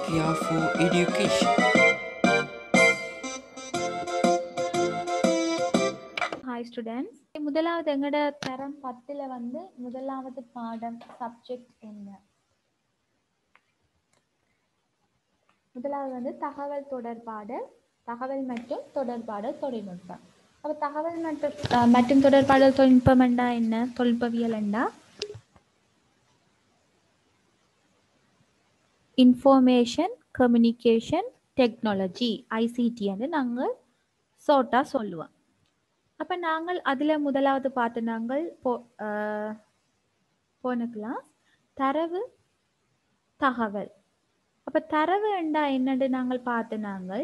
Yahoo Education. Hi students. முதலாவது எங்கட தரம் 10ல வந்து முதலாவது பாடம் சப்ஜெக்ட் என்ன? முதலாவது வந்து தகவல் தொடர்பாடல், தகவல் மற்றும் தொடர்பாடல் தொழில்நுட்பம். அப்ப தகவல் மற்றும் தொடர்பாடல் தொழில்நுட்பம் என்றா என்ன? தொல்பவியல் என்றா இன்ஃபர்மேஷன் கம்யூனிகேஷன் டெக்னாலஜி ICT என்று நாங்கள் ஷார்ட்டா சொல்லுவோம். அப்ப நாங்கள் அதுல முதலாவது பார்த்து நாங்கள் போன கிளாஸ் தரவு தகவல். அப்ப தரவு என்றா என்னன்னு நாங்கள் பார்த்து நாங்கள்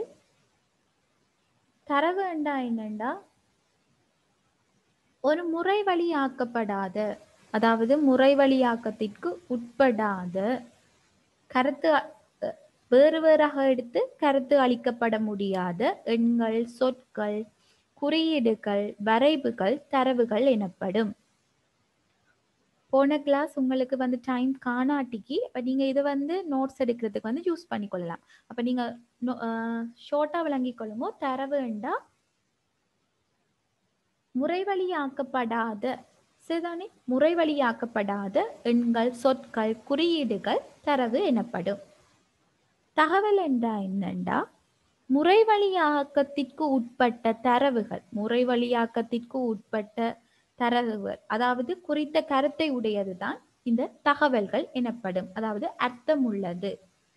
தரவு என்றா என்னண்டா ஒரு முறை வழியாக்கப்படாத, அதாவது முறை வழியாக்கத்திற்கு உட்படாத கருத்து வேறு வேறாக எடுத்து கருத்து அளிக்கப்பட முடியாத எண்கள், சொற்கள், குறியீடுகள், வரைவுகள் தரவுகள் எனப்படும். போன கிளாஸ் உங்களுக்கு வந்து டைம் காணாட்டிக்கு இப்போ நீங்கள் இதை வந்து நோட்ஸ் எடுக்கிறதுக்கு வந்து யூஸ் பண்ணிக்கொள்ளலாம். அப்போ நீங்கள் ஷார்ட்டாக விளங்கிக்கொள்ளுமோ தரவு என்றா முறைவழியாக்கப்படாத சரிதானே, முறைவழியாக்கப்படாத எண்கள், சொற்கள், குறியீடுகள் தரவு எனப்படும். தகவல் என்றா என்னண்டா முறைவழியாக்கத்திற்கு உட்பட்ட தரவுகள், முறைவழியாக்கத்திற்கு உட்பட்ட தரவுகள், அதாவது குறித்த கருத்தை உடையதுதான் இந்த தகவல்கள் எனப்படும், அதாவது அர்த்தம் உள்ளது.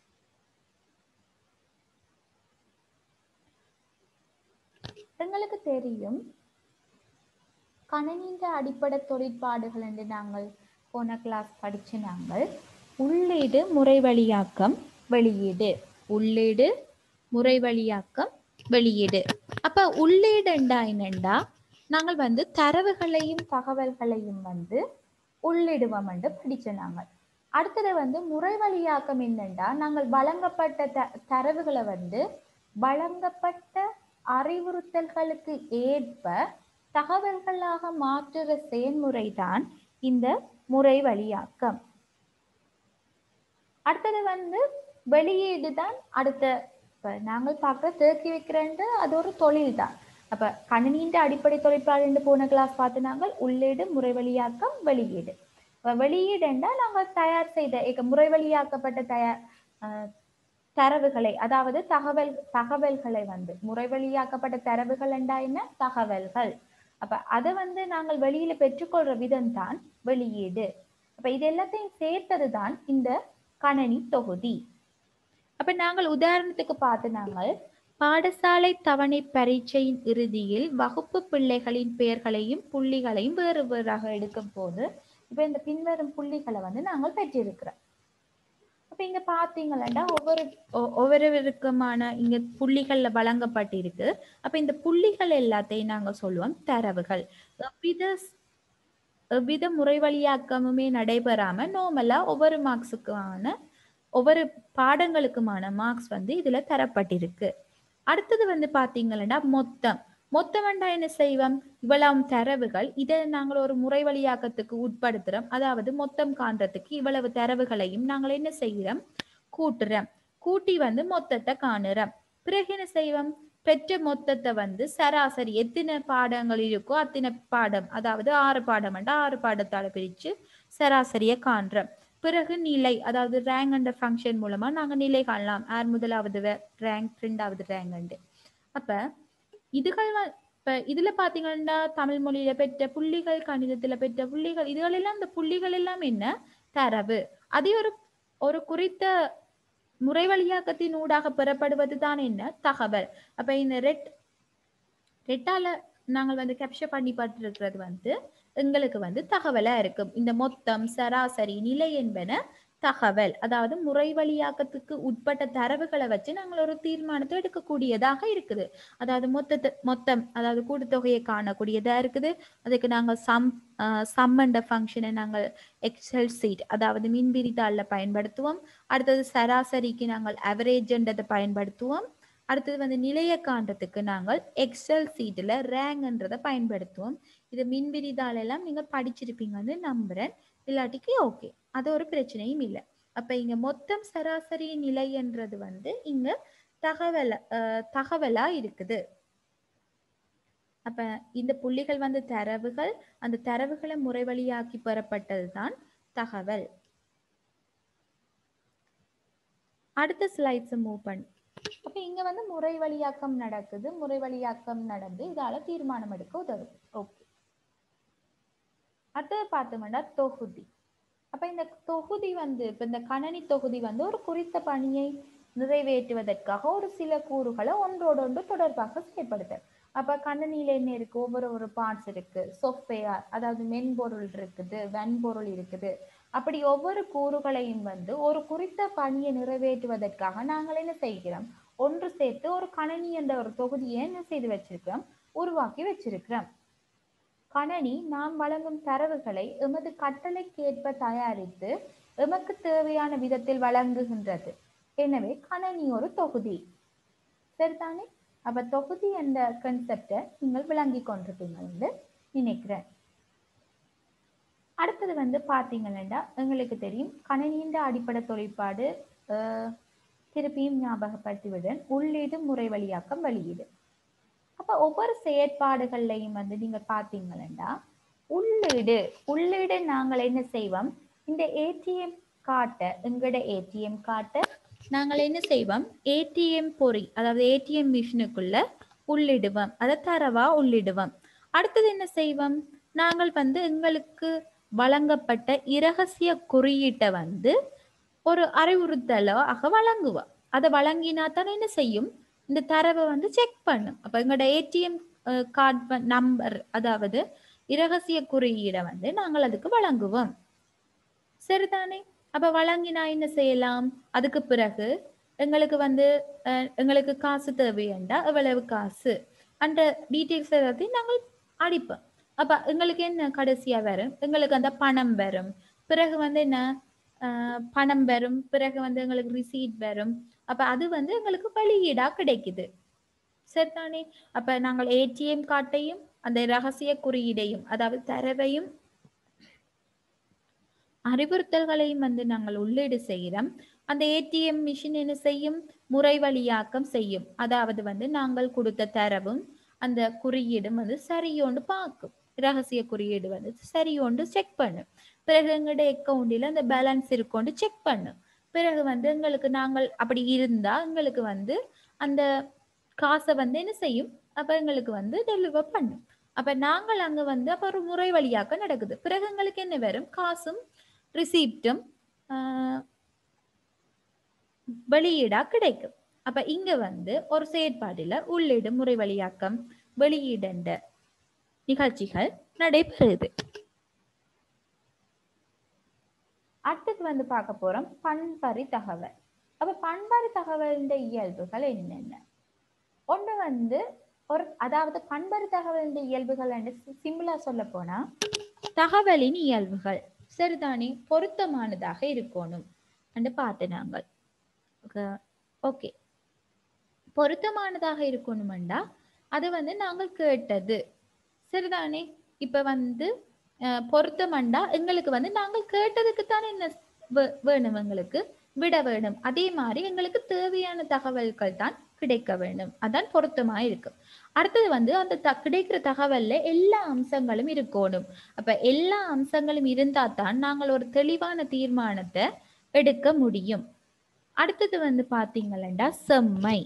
எங்களுக்கு தெரியும் கணினியின் அடிப்படை தொழிற்பாடுகள் என்று நாங்கள் போன கிளாஸ் படிச்சு நாங்கள் உள்ளீடு, முறைவழியாக்கம், வெளியீடு, உள்ளீடு, முறைவழியாக்கம், வெளியீடு. அப்ப உள்ளீடு என்றா என்னண்டா நாங்கள் வந்து தரவுகளையும் தகவல்களையும் வந்து உள்ளிடுவோம் என்று படிச்ச நாங்கள். அடுத்தது வந்து முறைவழியாக்கம் என்னண்டா நாங்கள் வழங்கப்பட்ட தரவுகளை வந்து வழங்கப்பட்ட அறிவுறுத்தல்களுக்கு ஏற்ப தகவல்களாக மாற்றுற செயல்முறைதான் இந்த முறைவழியாக்கம். அடுத்தது வந்து வெளியீடு தான் அடுத்த நாங்கள் பார்க்க தேக்கி வைக்கிறேன், அது ஒரு தொழில் தான். அப்ப கணினியின் அடிப்படை தொழிற்பாடு போன கிளாஸ் பார்த்து நாங்கள் உள்ளீடு, முறைவழியாக்கம், வெளியீடு. வெளியீடு என்றால் நாங்கள் தயார் செய்த முறைவழியாக்கப்பட்ட தரவுகளை, அதாவது தகவல்களை வந்து முறைவழியாக்கப்பட்ட தரவுகள் என்றா என்ன? தகவல்கள். அப்ப அதை வந்து நாங்கள் வெளியில பெற்றுக்கொள்ற விதம் தான் வெளியீடு. அப்ப இது எல்லாத்தையும் சேர்த்தது தான் இந்த கணனி தொகுதி. அப்ப நாங்கள் உதாரணத்துக்கு பார்த்து நாங்கள் பாடசாலை தவணை பரீட்சையின் இறுதியில் வகுப்பு பிள்ளைகளின் பெயர்களையும் புள்ளிகளையும் வேறு வேறாக எடுக்கும் போது இப்ப இந்த பின்வரும் புள்ளிகளை வந்து நாங்கள் பெற்றிருக்கிறோம். அப்ப இங்க பாத்தீங்கன்னா ஒவ்வொருவருக்குமான இங்க புள்ளிகள்ல வழங்கப்பட்டிருக்கு. அப்ப இந்த புள்ளிகள் எல்லாத்தையும் நாங்க சொல்லுவோம் தரவுகள். எவ்வித முறைவழியாக்கமுமே நடைபெறாம நார்மலா ஒவ்வொரு மார்க்ஸுக்கான ஒவ்வொரு பாடங்களுக்குமான மார்க்ஸ் வந்து இதுல தரப்பட்டிருக்கு. அடுத்தது வந்து பாத்தீங்கன்னா மொத்தம் வேண்டா என்ன செய்வோம், இவ்வளவு தரவுகள் இதை நாங்கள் ஒரு முறைவழியாக்கத்துக்கு உட்படுத்துறோம். அதாவது மொத்தம் காண்றதுக்கு இவ்வளவு தரவுகளையும் நாங்கள் என்ன செய்கிறோம், கூட்டுறோம். கூட்டி வந்து மொத்தத்தை காணுறோம். பிறகு என்ன செய்வோம், பெற்ற மொத்தத்தை வந்து சராசரி எத்தனை பாடங்கள் இருக்கோ அத்தனை பாடம், அதாவது 6 பாடம் 6 பாடத்தால பிரிச்சு சராசரியை காண்றோம். பிறகு நிலை, அதாவது ரேங்க் என்ற ஃபங்க்ஷன் மூலமா நாங்க நிலை காணலாம், யார் முதலாவது ரேங்க், 2வது ரேங்க். அப்ப இதுகள் இப்ப இதுல பாத்தீங்கன்னா தமிழ் மொழியில பெற்ற புள்ளிகள், கணிதத்துல பெற்ற புள்ளிகள், இதுகள் எல்லாம் இந்த புள்ளிகள் எல்லாம் என்ன தரவு. அதே ஒரு குறித்த முறைவழியாக்கத்தின் ஊடாக பெறப்படுவது தான் என்ன தகவல். அப்ப இந்த ரெட்டால நாங்கள் வந்து கேப்சர் பண்ணி பட்டிருக்கிறது வந்து எங்களுக்கு வந்து தகவலா இருக்கும். இந்த மொத்தம், சராசரி, நிலை என்பன தகவல், அதாவது முறைவழியாக்கத்துக்கு உட்பட்ட தரவுகளை வச்சு நாங்கள் ஒரு தீர்மானத்தை எடுக்கக்கூடியதாக இருக்குது. அதாவது மொத்தம் அதாவது கூட்டுத்தொகையை காணக்கூடியதா இருக்குது. அதுக்கு நாங்கள் சம் என்ற ஃபங்க்ஷனை நாங்கள் எக்ஸல் சீட், அதாவது மின்பிரிதாள்ல பயன்படுத்துவோம். அடுத்தது சராசரிக்கு நாங்கள் அவரேஜ் என்றதை பயன்படுத்துவோம். அடுத்தது வந்து நிலைய காண்றதுக்கு நாங்கள் எக்ஸல் சீட்ல ரேங்க்ன்றதை பயன்படுத்துவோம். இது மின்விரிதாள் எல்லாம் நீங்க படிச்சிருப்பீங்கன்னு நம்புறேன், இல்லாட்டிக்கு ஓகே, அது ஒரு பிரச்சனையும் இல்லை. அப்ப இங்க மொத்தம் சராசரி நிலை என்றது வந்து இங்க தகவலா இருக்குது. அப்ப இந்த புள்ளிகள் வந்து தரவுகள், அந்த தரவுகளை முறை வழியாக்கி பெறப்பட்டதுதான் தகவல். அடுத்த ஸ்லைட்ஸ் மூவ் பண்ணி அப்ப இங்க வந்து முறை வழியாக்கம் நடக்குது. முறை வழியாக்கம் நடந்து இதால தீர்மானம் எடுக்க உதவுது. ஓகே, அடுத்தது பார்த்தோம்னா தொகுதி. அப்ப இந்த தொகுதி வந்து இப்ப இந்த கணனி தொகுதி வந்து ஒரு குறித்த பணியை நிறைவேற்றுவதற்காக ஒரு சில கூறுகளை ஒன்றோடு ஒன்று தொடர்பாக செயல்படுத்த. அப்ப கணனியில என்ன இருக்கு, ஒவ்வொரு பார்ட்ஸ் இருக்கு, சாஃப்ட்வேர் அதாவது மென்பொருள் இருக்குது, வன்பொருள் இருக்குது. அப்படி ஒவ்வொரு கூறுகளையும் வந்து ஒரு குறித்த பணியை நிறைவேற்றுவதற்காக நாங்கள் என்ன செய்கிறோம், ஒன்று சேர்த்து ஒரு கணனி என்ற ஒரு தொகுதியை என்ன செய்து வச்சிருக்கிறோம், உருவாக்கி வச்சிருக்கிறோம். கணனி நாம் வழங்கும் தரவுகளை எமது கட்டளைக்கேற்ப தயாரித்து எமக்கு தேவையான விதத்தில் வழங்குகின்றது. எனவே கணனி ஒரு தொகுதி. சரிதானே? அப்ப தொகுதி என்ற கன்செப்டை நீங்கள் விளங்கி கொண்டிருப்பீங்க நினைக்கிறேன். அடுத்தது வந்து பாத்தீங்கன்னா எங்களுக்கு தெரியும் கணனியின் அடிப்படை தொழிற்பாடு. திருப்பியும் ஞாபகப்படுத்திவிடுறேன், உள்ளீடு, முறை வழியாக்கம், வெளியீடு. அப்ப ஒவ்வொரு செயற்பாடுகள்லையும் வந்து நீங்க பாத்தீங்கன்னா உள்ளீடு நாங்கள் என்ன செய்வோம், இந்த ஏடிஎம் கார்டை எங்கட ஏடிஎம் கார்டை நாங்கள் என்ன செய்வோம், ஏடிஎம் பொறி அதாவது ஏடிஎம் மிஷினுக்குள்ள உள்ளிடுவோம், அதை தரவா உள்ளிடுவோம். அடுத்தது என்ன செய்வோம், நாங்கள் வந்து எங்களுக்கு வழங்கப்பட்ட இரகசிய குறியீட்டை வந்து ஒரு அறிவுறுத்தலாக வழங்குவோம். அதை வழங்கினா தான் என்ன செய்யும், இந்த தரவை வந்து செக் பண்ணும். அப்ப எங்களோட ஏடிஎம் கார்டு நம்பர் அதாவது இரகசிய குறியீடை வந்து நாங்கள் அதுக்கு வழங்குவோம். சரிதானே? அப்ப வழங்கினா என்ன செய்யலாம், அதுக்கு பிறகு எங்களுக்கு வந்து எங்களுக்கு காசு தேவையண்டா எவ்வளவு காசு அந்த டீட்டெயில்ஸ் எல்லாத்தையும் நாங்கள் அடிப்போம். அப்ப எங்களுக்கு என்ன கடைசியா வரும், எங்களுக்கு அந்த பணம் வரும். பிறகு வந்து என்ன பணம் வரும், பிறகு வந்து எங்களுக்கு ரிசீட் வரும். அப்ப அது வந்து எங்களுக்கு வெளியீடா கிடைக்குது. சரிதானே? அப்ப நாங்கள் ஏடிஎம் கார்டையும் அந்த ரகசிய குறியீடையும் அதாவது தரவையும் அறிவுறுத்தல்களையும் வந்து நாங்கள் உள்ளீடு செய்கிறோம். அந்த ஏடிஎம் மிஷின் என்ன செய்யும், முறை வழியாக்கம் செய்யும். அதாவது வந்து நாங்கள் கொடுத்த தரவும் அந்த குறியீடும் வந்து சரியோண்டு பார்க்கும். ரகசிய குறியீடு வந்து சரியோண்டு செக் பண்ணும். பிறகு எங்களுடைய அக்கௌண்டில் அந்த பேலன்ஸ் இருக்கோண்டு செக் பண்ணும். பிறகு வந்து எங்களுக்கு நாங்கள் அப்படி இருந்தா எங்களுக்கு வந்து அந்த காசை வந்து என்ன செய்யும், அப்ப எங்களுக்கு வந்து டெலிவர் பண்ணும். அப்ப நாங்கள் அங்க வந்து அப்ப ஒரு முறை வழியாக்க நடக்குது. பிறகு எங்களுக்கு என்ன வரும், காசும் ரிசீப்டும் வெளியீடா கிடைக்கும். அப்ப இங்க வந்து ஒரு செயற்பாடுல உள்ளீடு, முறை வழியாக்கம், வெளியீடு நிகழ்ச்சிகள் நடைபெறுது. அடுத்தது வந்து பார்க்க போறோம் பண்பறி தகவல். அப்ப பண்பறி தகவலின் இயல்புகள் என்னென்ன? ஒன்று வந்து அதாவது பண்பறி தகவலின் இயல்புகள் என்று சிம்பிளா சொல்ல போனா தகவலின் இயல்புகள் சரிதானே பொருத்தமானதாக இருக்கணும் என்று பார்த்து நாங்கள் ஓகே பொருத்தமானதாக இருக்கணும்டா அது வந்து நாங்கள் கேட்டது சரிதானே. இப்ப வந்து பொருத்தமண்டா எங்களுக்கு வந்து நாங்கள் கேட்டதுக்கு தானே என்ன வேணும், எங்களுக்கு விட வேணும். அதே மாதிரி எங்களுக்கு தேவையான தகவல்கள் தான் கிடைக்க வேண்டும். அதான் பொருத்தமா இருக்கு. அடுத்தது வந்து அந்த கிடைக்கிற தகவல்ல எல்லா அம்சங்களும் இருக்கணும். அப்ப எல்லா அம்சங்களும் இருந்தா தான் நாங்கள் ஒரு தெளிவான தீர்மானத்தை எடுக்க முடியும். அடுத்தது வந்து பாத்தீங்களா செம்மை.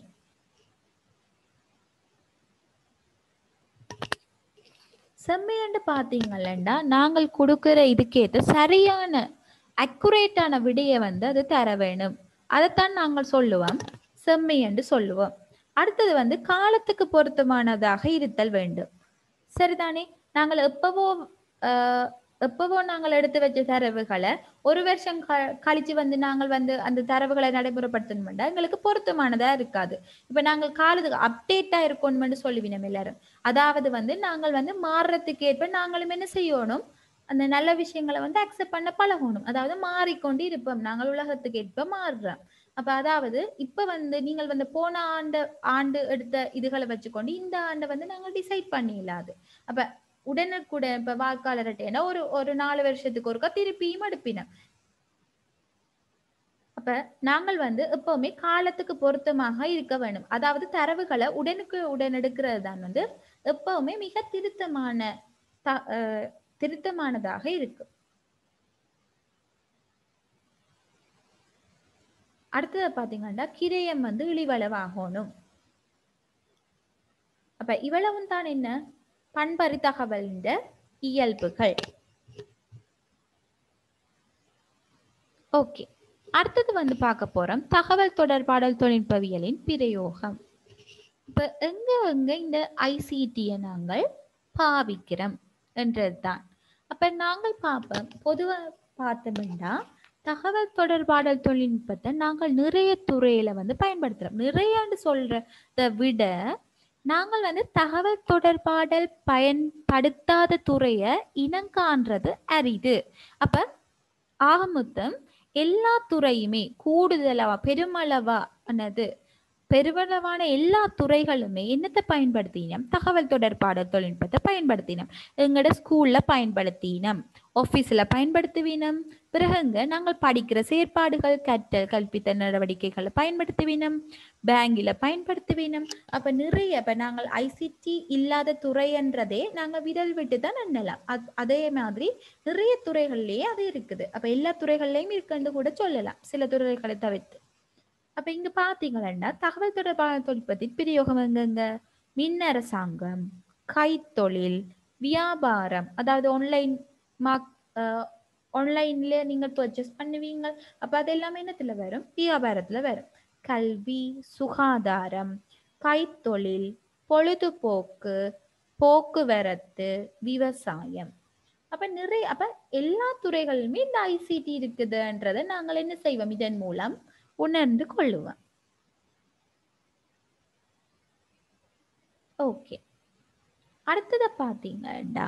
செம்மையண்டு பாத்தீங்களா நாங்கள் கொடுக்கிற இதுக்கேற்ற சரியான அக்குரேட்டான விடையை வந்து அது தர வேணும். அதைத்தான் நாங்கள் சொல்லுவோம் செம்மை என்று சொல்லுவோம். அடுத்தது வந்து காலத்துக்கு பொருத்தமானதாக இருத்தல் வேண்டும். சரிதானே. நாங்கள் எப்பவோ நாங்கள் எடுத்து வச்ச தரவுகளை ஒரு வருஷம் கழிச்சு வந்து நாங்கள் வந்து அந்த தரவுகளை நடைமுறைப்படுத்தணும்னா எங்களுக்கு பொருத்தமானதா இருக்காது. இப்ப நாங்கள் காலத்துக்கு அப்டேட்டா இருக்கணும்னு சொல்லுவினோம் எல்லாரும். அதாவது வந்து நாங்கள் வந்து மாறுறதுக்கு ஏற்ப நாங்களும் என்ன செய்யணும், அந்த நல்ல விஷயங்களை வந்து அக்செப்ட் பண்ண பழகணும். அதாவது மாறிக்கொண்டு இருப்போம், நாங்கள் உலகத்துக்கு ஏற்ப மாறுறோம். அப்ப அதாவது இப்ப வந்து நீங்கள் வந்து போன ஆண்டு எடுத்த இதுகளை வச்சுக்கொண்டு இந்த ஆண்டை வந்து நாங்கள் டிசைட் பண்ணிடலாது. அப்ப உடனுக்குடன் இப்ப வாக்காளர்கிட்ட ஒரு 4 வருஷத்துக்கு ஒருக்கா திருப்பியும் எடுப்பினோம். அப்ப நாங்கள் வந்து எப்பவுமே காலத்துக்கு பொருத்தமாக இருக்க வேண்டும். அதாவது தரவுகளை உடனுக்கு உடன் எடுக்கிறது தான் வந்து எப்பவுமே மிக திருத்தமானதாக இருக்கு. அடுத்தது பாத்தீங்கன்னா கிரயம் வந்து இழிவளவாகணும். அப்ப இவ்வளவும் தான் என்ன பண்பறி தகவலின் இயல்புகள். ஓகே, அடுத்தது வந்து பார்க்க போறோம் தகவல் தொடர்பாடல் தொழில்நுட்பவியலின் பிரயோகம். இப்ப எங்க இந்த ஐசிடியை நாங்கள் பாவிக்கிறோம் என்றதுதான். அப்ப நாங்கள் பார்ப்போம் பொதுவாக பார்த்தோம்னா தகவல் தொடர்பாடல் தொழில்நுட்பத்தை நாங்கள் நிறைய துறையில வந்து பயன்படுத்துறோம். நிறையன்னு சொல்றதை விட நாங்கள் வந்து தகவல் தொடர்பாடல் பயன்படுத்தாத துறையை இனங்காண்றது அரிது. அப்ப ஆகமொத்தம் எல்லா துறையுமே கூடுதலவா பெருமளவான எல்லா துறைகளுமே என்னத்தை பயன்படுத்தினோம் தகவல் தொடர்பாடல் தொழில்நுட்பத்தை பயன்படுத்தினோம். எங்களோட ஸ்கூல்ல பயன்படுத்தினோம், ஆஃபீஸில் பயன்படுத்துவினோம், பிறகுங்க நாங்கள் படிக்கிற செயற்பாடுகள் கற்றல் கற்பித்த நடவடிக்கைகளை பயன்படுத்துவினோம், பேங்கில் பயன்படுத்துவினோம். அப்போ நிறைய இப்போ நாங்கள் ஐசிடி இல்லாத துறைன்றதே நாங்கள் விரல் விட்டு தான் எண்ணலாம். அதே மாதிரி நிறைய துறைகள்லேயே அது இருக்குது. அப்போ எல்லா துறைகள்லையும் இருக்குன்னு கூட சொல்லலாம், சில துறைகளை தவிர்த்து. அப்ப இங்க பாத்தீங்கன்னா தகவல் தொடர்பான தொழில்நுட்பத்தின் பிரயோகம் எங்கெங்க மின் அரசாங்கம், கைத்தொழில், வியாபாரம், அதாவது ஆன்லைன்ல நீங்க பர்ச்சேஸ் பண்ணுவீங்க. அப்ப அது எல்லாமே என்னத்துல வரும் வியாபாரத்துல வரும். கல்வி, சுகாதாரம், கைத்தொழில், பொழுதுபோக்கு, போக்குவரத்து, விவசாயம். அப்ப எல்லா துறைகளுமே இந்த ஐசிடி இருக்குதுன்றதை நாங்கள் என்ன செய்வோம் இதன் மூலம் உணர்ந்து கொள்ளுவேன். ஓகே, அடுத்தத பாத்தீங்கன்னா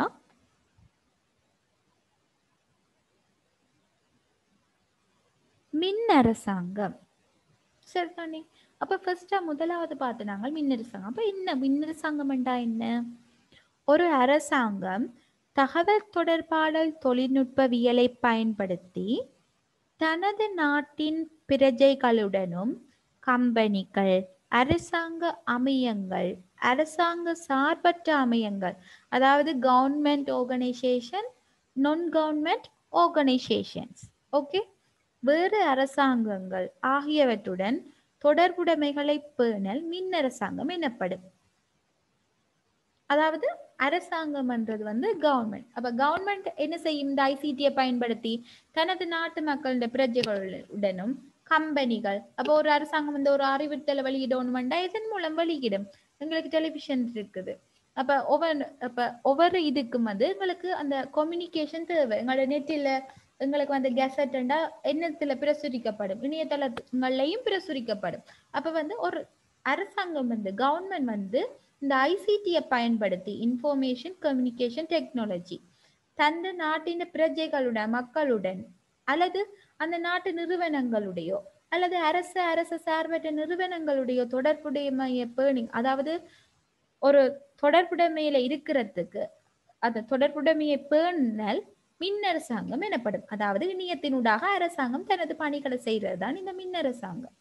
மின் அரசாங்கம். சரிதானே? அப்ப ஃபர்ஸ்டா முதலாவது பார்த்து நாங்கள் மின் அரசாங்கம். அப்ப என்ன மின் அரசாங்கம் என்ன? ஒரு அரசாங்கம் தகவல் தொடர்பாடல் தொழில்நுட்பவியலை பயன்படுத்தி தனது நாட்டின் பிரஜைகளுடனும் கம்பெனிகள், அரசாங்க அமையங்கள், அரசாங்க சார்பற்ற அமையங்கள், அதாவது government organisation, non government organisations, okay, வேறு அரசாங்கங்கள் ஆகியவற்றுடன் தொடர்புடைமைகளை பேணல் மின் அரசாங்கம் எனப்படும். அதாவது அரசாங்கம் என்றது வந்து கவர்மெண்ட். அப்ப கவர்மெண்ட் என்ன செய்யும் இந்த ஐசிடியை பயன்படுத்தி தனது நாட்டு மக்களோட பிரஜைகளுடனும் கம்பெனிகள். அப்போ ஒரு அரசாங்கம் வந்து ஒரு அறிவித்தலை வெளியிடணும்டா இதன் மூலம் வெளியிடும். எங்களுக்கு டெலிவிஷன் இருக்குது. அப்ப ஒவ்வொரு இதுக்கும் வந்து எங்களுக்கு அந்த கம்யூனிகேஷன் தேவை. எங்களோட நெட்டில எங்களுக்கு வந்து கெசட்டா என்னத்துல பிரசுரிக்கப்படும், இணையதளங்கள்லையும் பிரசுரிக்கப்படும். அப்ப வந்து ஒரு அரசாங்கம் வந்து கவர்மெண்ட் வந்து இந்த ஐசிடியை பயன்படுத்தி இன்ஃபர்மேஷன் கம்யூனிகேஷன் டெக்னாலஜி தந்த நாட்டின் பிரஜைகளுடன் மக்களுடன் அல்லது அந்த நாட்டு நிறுவனங்களுடையோ அல்லது அரசு சார்பற்ற நிறுவனங்களுடைய தொடர்புடைமையை பேணி, அதாவது ஒரு தொடர்புடைமையில இருக்கிறதுக்கு அந்த தொடர்புடைமையை பேணல் மின் அரசாங்கம் எனப்படும். அதாவது இணையத்தினூடாக அரசாங்கம் தனது பணிகளை செய்யறதுதான் இந்த மின் அரசாங்கம்.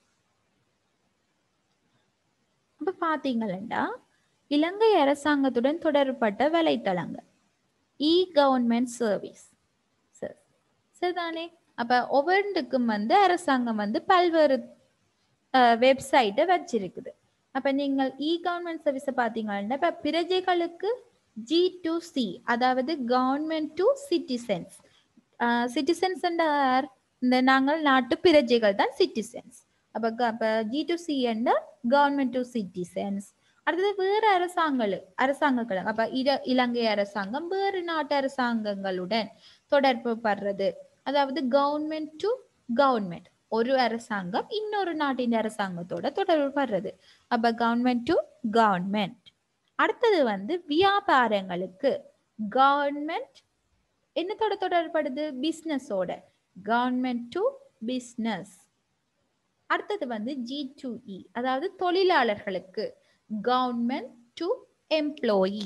அப்ப பாத்தீங்களா இலங்கை அரசாங்கத்துடன் தொடர்பட்ட வலைத்தளங்கள் இ கவர்மெண்ட் சர்வீஸ் சரிதானே? அப்ப ஒவ்வொன்றுக்கும் வந்து அரசாங்கம் வந்து பல்வேறு வெப்சைட்டை வச்சிருக்குது. அப்ப நீங்கள் இ கவர்மெண்ட் சர்வீஸை பார்த்தீங்கன்னா இப்ப பிரஜைகளுக்கு G2C, அதாவது கவர்மெண்ட் டு சிட்டிசன்ஸ். சிட்டிசன்ஸ் இந்த நாங்கள் நாட்டு பிரஜைகள் தான் சிட்டிசன்ஸ். அப்ப G2C என்ற கவர்மெண்ட் டு சிட்டிசன்ஸ். அடுத்தது வேறு அரசாங்கங்கள் அப்ப இலங்கை அரசாங்கம் வேறு நாட்டு அரசாங்கங்களுடன் தொடர்பு படுறது, அதாவது கவர்மெண்ட் டு கவர்மெண்ட். ஒரு அரசாங்கம் இன்னொரு நாட்டின் அரசாங்கத்தோட தொடர்பு படுறது, அப்ப கவர்மெண்ட் டு கவர்மெண்ட். அடுத்தது வந்து வியாபாரங்களுக்கு கவர்மெண்ட் என்னத்தோட தொடர்படுது பிசினஸோட, கவர்மெண்ட் டு பிசினஸ். அடுத்தது வந்து G2E, அதாவது தொழிலாளர்களுக்கு கவர்மெண்ட் டு எம்ப்ளாயி.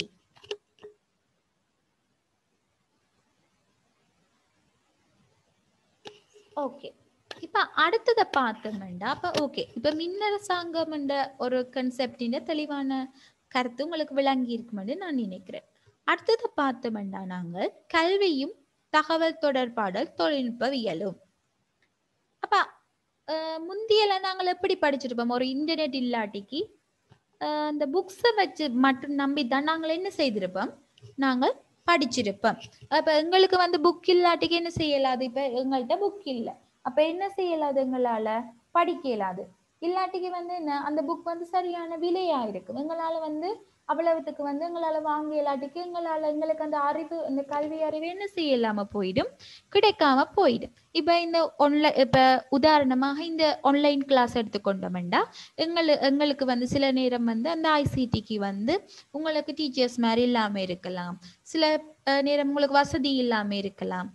ஓகே, இப்ப இப்ப அடுத்ததை பார்த்தோம்னா அப்ப ஓகே இப்ப மின்னரசாங்கம் என்ற ஒரு கன்செப்டின் தெளிவான கருத்து உங்களுக்கு விளங்கி இருக்குமென்று நான் நினைக்கிறேன். அடுத்ததை பார்த்தோம்னா நாங்கள் கல்வியும் தகவல் தொடர்பாடல் தொழில்நுட்பவியலும். அப்ப முந்தியெல்லாம் நாங்கள் எப்படி படிச்சிருப்போம், ஒரு இன்டர்நெட் இல்லாட்டிக்கு அந்த புக்ஸை வச்சு மட்டும் நம்பித்தான் நாங்கள் என்ன செய்திருப்போம், நாங்கள் படிச்சிருப்போம். அப்ப எங்களுக்கு வந்து புக் இல்லாட்டிக்கு என்ன செய்யலாது, இப்ப எங்கள்கிட்ட புக் இல்லை, அப்ப என்ன செய்யலாது, எங்களால படிக்க இயலாது. இல்லாட்டிக்கு வந்து என்ன அந்த புக் வந்து சரியான விலையா இருக்கும், எங்களால வந்து அவ்வளவுத்துக்கு வந்து எங்களால வாங்க இயலாட்டிக்கு எங்களுக்கு அந்த அறிவு, அந்த கல்வி அறிவு என்ன செய்யலாம போயிடும், கிடைக்காம போயிடும். இப்ப இந்த இப்ப உதாரணமாக இந்த ஆன்லைன் கிளாஸ் எடுத்துக்கொண்டோம்டா எங்களுக்கு வந்து சில நேரம் வந்து அந்த ஐசிடிக்கு வந்து உங்களுக்கு டீச்சர்ஸ் மாதிரி இல்லாம இருக்கலாம், சில நேரம் உங்களுக்கு வசதி இல்லாம இருக்கலாம்.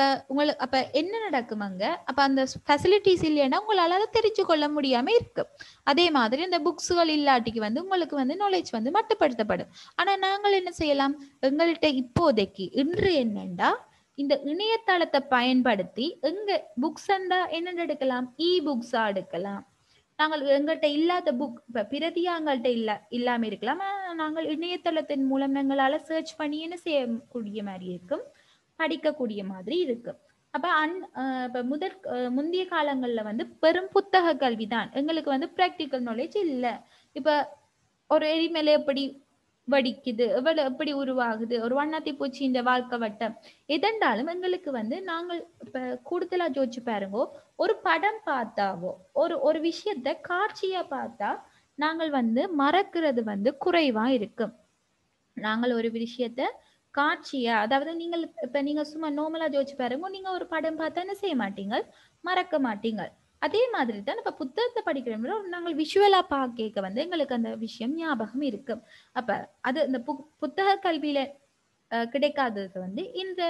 அப்ப என்ன நடக்கும் அங்க, அப்ப அந்த ஃபெசிலிட்டிஸ் இல்லைன்னா உங்களால அதை தெரிஞ்சு கொள்ள முடியாம இருக்கு. அதே மாதிரி இந்த புக்ஸுகள் இல்லாட்டிக்கு வந்து உங்களுக்கு வந்து நாலேஜ் வந்து மட்டுப்படுத்தப்படும். ஆனா நாங்கள் என்ன செய்யலாம், எங்கள்கிட்ட இப்போதைக்கு இன்று என்னண்டா இந்த இணையதளத்தை பயன்படுத்தி எங்க புக்ஸ் என்ன எடுக்கலாம், இ புக்ஸா எடுக்கலாம். நாங்கள் எங்கள்கிட்ட இல்லாத புக் இப்ப பிரதியா எங்கள்கிட்ட இல்லாம இருக்கலாம், நாங்கள் இணையதளத்தின் மூலம் எங்களால சர்ச் பண்ணி என்ன செய்யக்கூடிய மாதிரி இருக்கும், படிக்கக்கூடிய மாதிரி இருக்கும். அப்ப இப்ப முந்தைய காலங்கள்ல வந்து பெரும் புத்தக கல்விதான், எங்களுக்கு வந்து பிராக்டிக்கல் நாலேஜ் இல்லை. இப்ப ஒரு எரிமலை எப்படி வடிக்குது, எப்படி உருவாகுது, ஒரு வண்ணாத்தி பூச்சி இந்த வாழ்க்கை வட்டம் எதென்றாலும் எங்களுக்கு வந்து நாங்கள் இப்ப கூடுதலா ஜோதிச்சு பாருங்கோ, ஒரு படம் பார்த்தாவோ ஒரு விஷயத்த காட்சியா பார்த்தா நாங்கள் வந்து மறக்கிறது வந்து குறைவா இருக்கும். நாங்கள் ஒரு விஷயத்த காட்சியா, அதாவது நீங்க சும்மா நோமலா ஜோதிச்சு பாருங்க, நீங்க ஒரு படம் பார்த்தா என்ன செய்ய மாட்டீங்க, மறக்க மாட்டீங்க. அதே மாதிரி தான் இப்ப புத்தகத்தை படிக்கிறோம், நாங்கள் விஷுவலா பார்க்க வந்து எங்களுக்கு அந்த விஷயம் ஞாபகம் இருக்கும். அப்ப அது இந்த புத்தக கல்வியில கிடைக்காதது வந்து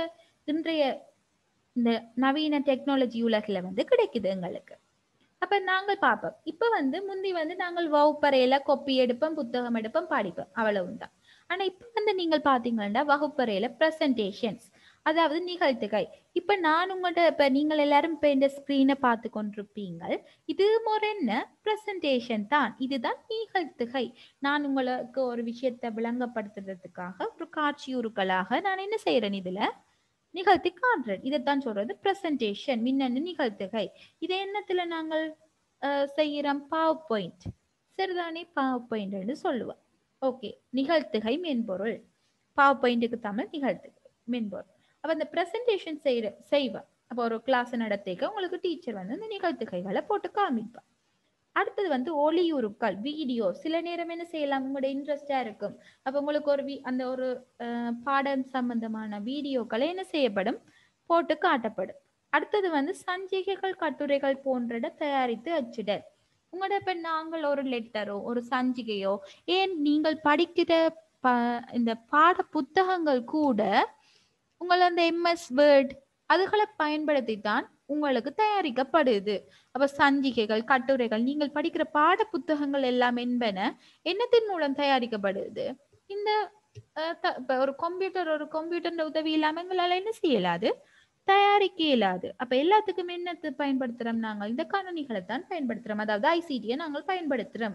இன்றைய இந்த நவீன டெக்னாலஜி உலகில வந்து கிடைக்குது எங்களுக்கு. அப்ப நாங்கள் பார்ப்போம், இப்ப வந்து முந்தி வந்து நாங்கள் வகுப்பறையில கொப்பி எடுப்போம், புத்தகம் எடுப்போம், படிப்போம், அவ்வளவுதான். ஆனா இப்ப வந்து நீங்கள் பாத்தீங்கன்னா வகுப்பறையில பிரசன்டேஷன்ஸ், அதாவது நிகழ்த்துகை. இப்ப நான் உங்கள்ட்ட இப்ப நீங்கள் எல்லாரும் இப்ப இந்த ஸ்கிரீனை பார்த்து கொண்டிருப்பீங்க, இது ஒரு என்ன பிரசன்டேஷன் தான், இதுதான் நிகழ்த்துகை. நான் உங்களுக்கு ஒரு விஷயத்தை விளங்கப்படுத்துறதுக்காக ஒரு காட்சியுறுக்களாக நான் என்ன செய்யறேன், இதுல நிகழ்த்தி காண்றேன். இதைத்தான் சொல்றது பிரசன்டேஷன், மின்னணு நிகழ்த்துகை. இதை என்னத்துல நாங்கள் செய்யறோம், பவர் பாயிண்ட், சரிதானே, பவர் பாயிண்ட் சொல்லுவோம். ஓகே, நிகழ்த்துகை மென்பொருள், பவர் பாயிண்ட்டுக்கு தமிழ் நிகழ்த்துகை மென்பொருள். அப்ப அந்த பிரசன்டேஷன் செய்வேன். அப்போ ஒரு கிளாஸ் நடத்திக்க உங்களுக்கு டீச்சர் வந்து இந்த நிகழ்த்துகைகளை போட்டு காமிப்பேன். அடுத்தது வந்து ஒளியுருக்கள், வீடியோ. சில நேரம் என்ன செய்யலாம், உங்களோட இன்ட்ரெஸ்டா இருக்கும், அப்ப உங்களுக்கு அந்த ஒரு பாடம் சம்பந்தமான வீடியோக்களை என்ன செய்யப்படும், போட்டு காட்டப்படும். அடுத்தது வந்து சஞ்சிகைகள், கட்டுரைகள் போன்றத தயாரித்து அச்சிடல். உங்களோட இப்ப நாங்கள் ஒரு லெட்டரோ ஒரு சஞ்சிகையோ, ஏன் நீங்கள் படிக்கிற இந்த பாட புத்தகங்கள் கூட உங்களை அந்த எம்எஸ் வேர்ட் அதுகளை பயன்படுத்தித்தான் உங்களுக்கு தயாரிக்கப்படுது. அப்ப சஞ்சிகைகள், கட்டுரைகள், நீங்கள் படிக்கிற பாட புத்தகங்கள் எல்லாம் என்பன என்னத்தின் மூலம் தயாரிக்கப்படுது, இந்த ஒரு கம்ப்யூட்டர் உதவி இல்லாம எங்களால என்ன செய்யலாது, தயாரிக்க இயலாது. அப்ப எல்லாத்துக்கும் என்னத்தை பயன்படுத்துறோம், நாங்கள் இந்த கணினிகளை தான் பயன்படுத்துறோம், அதாவது ஐசிடியை நாங்கள் பயன்படுத்துறோம்.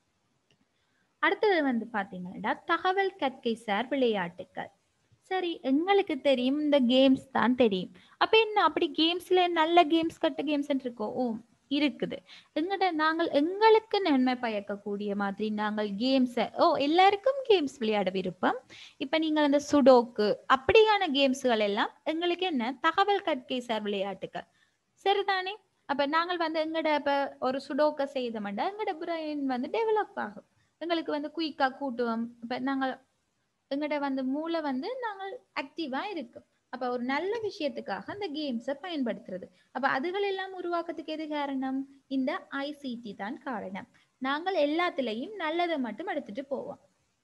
அடுத்தது வந்து பாத்தீங்கன்னா தகவல் கற்கை சார் விளையாட்டுக்கள். சரி, எங்களுக்கு தெரியும் இந்த கேம்ஸ் தான் தெரியும். அப்ப என்ன அப்படி கேம்ஸ்ல நல்ல கேம்ஸ், கட்ட கேம்ஸ் இருக்கோ, ஓ இருக்குது. நாங்கள் எங்களுக்கு நன்மை பயக்கக்கூடிய மாதிரி நாங்கள் கேம்ஸ், எல்லாருக்கும் கேம்ஸ் விளையாட விருப்பம். இப்ப நீங்க அந்த சுடோக்கு அப்படியான கேம்ஸ்கள் எல்லாம் எங்களுக்கு என்ன தகவல் கற்கை சார் விளையாட்டுக்கள், சரிதானே. அப்ப நாங்கள் வந்து இப்ப ஒரு சுடோக்க செய்தோம்னா எங்கட பிரெயின் வந்து டெவலப் ஆகும், எங்களுக்கு வந்து குயிக்கா கூட்டுவோம். இப்ப நாங்கள் எங்கட வந்து மூளை வந்து நாங்கள் ஆக்டிவா இருக்கும். அப்ப ஒரு நல்ல விஷயத்துக்காக அந்த கேம்ஸை பயன்படுத்துறது. அப்ப அதுகள் எல்லாம் உருவாக்கத்துக்கு எது காரணம், இந்த ஐசிடி தான் காரணம். நாங்கள் எல்லாத்துலயும் நல்லதை மட்டும் எடுத்துட்டு போவோம்.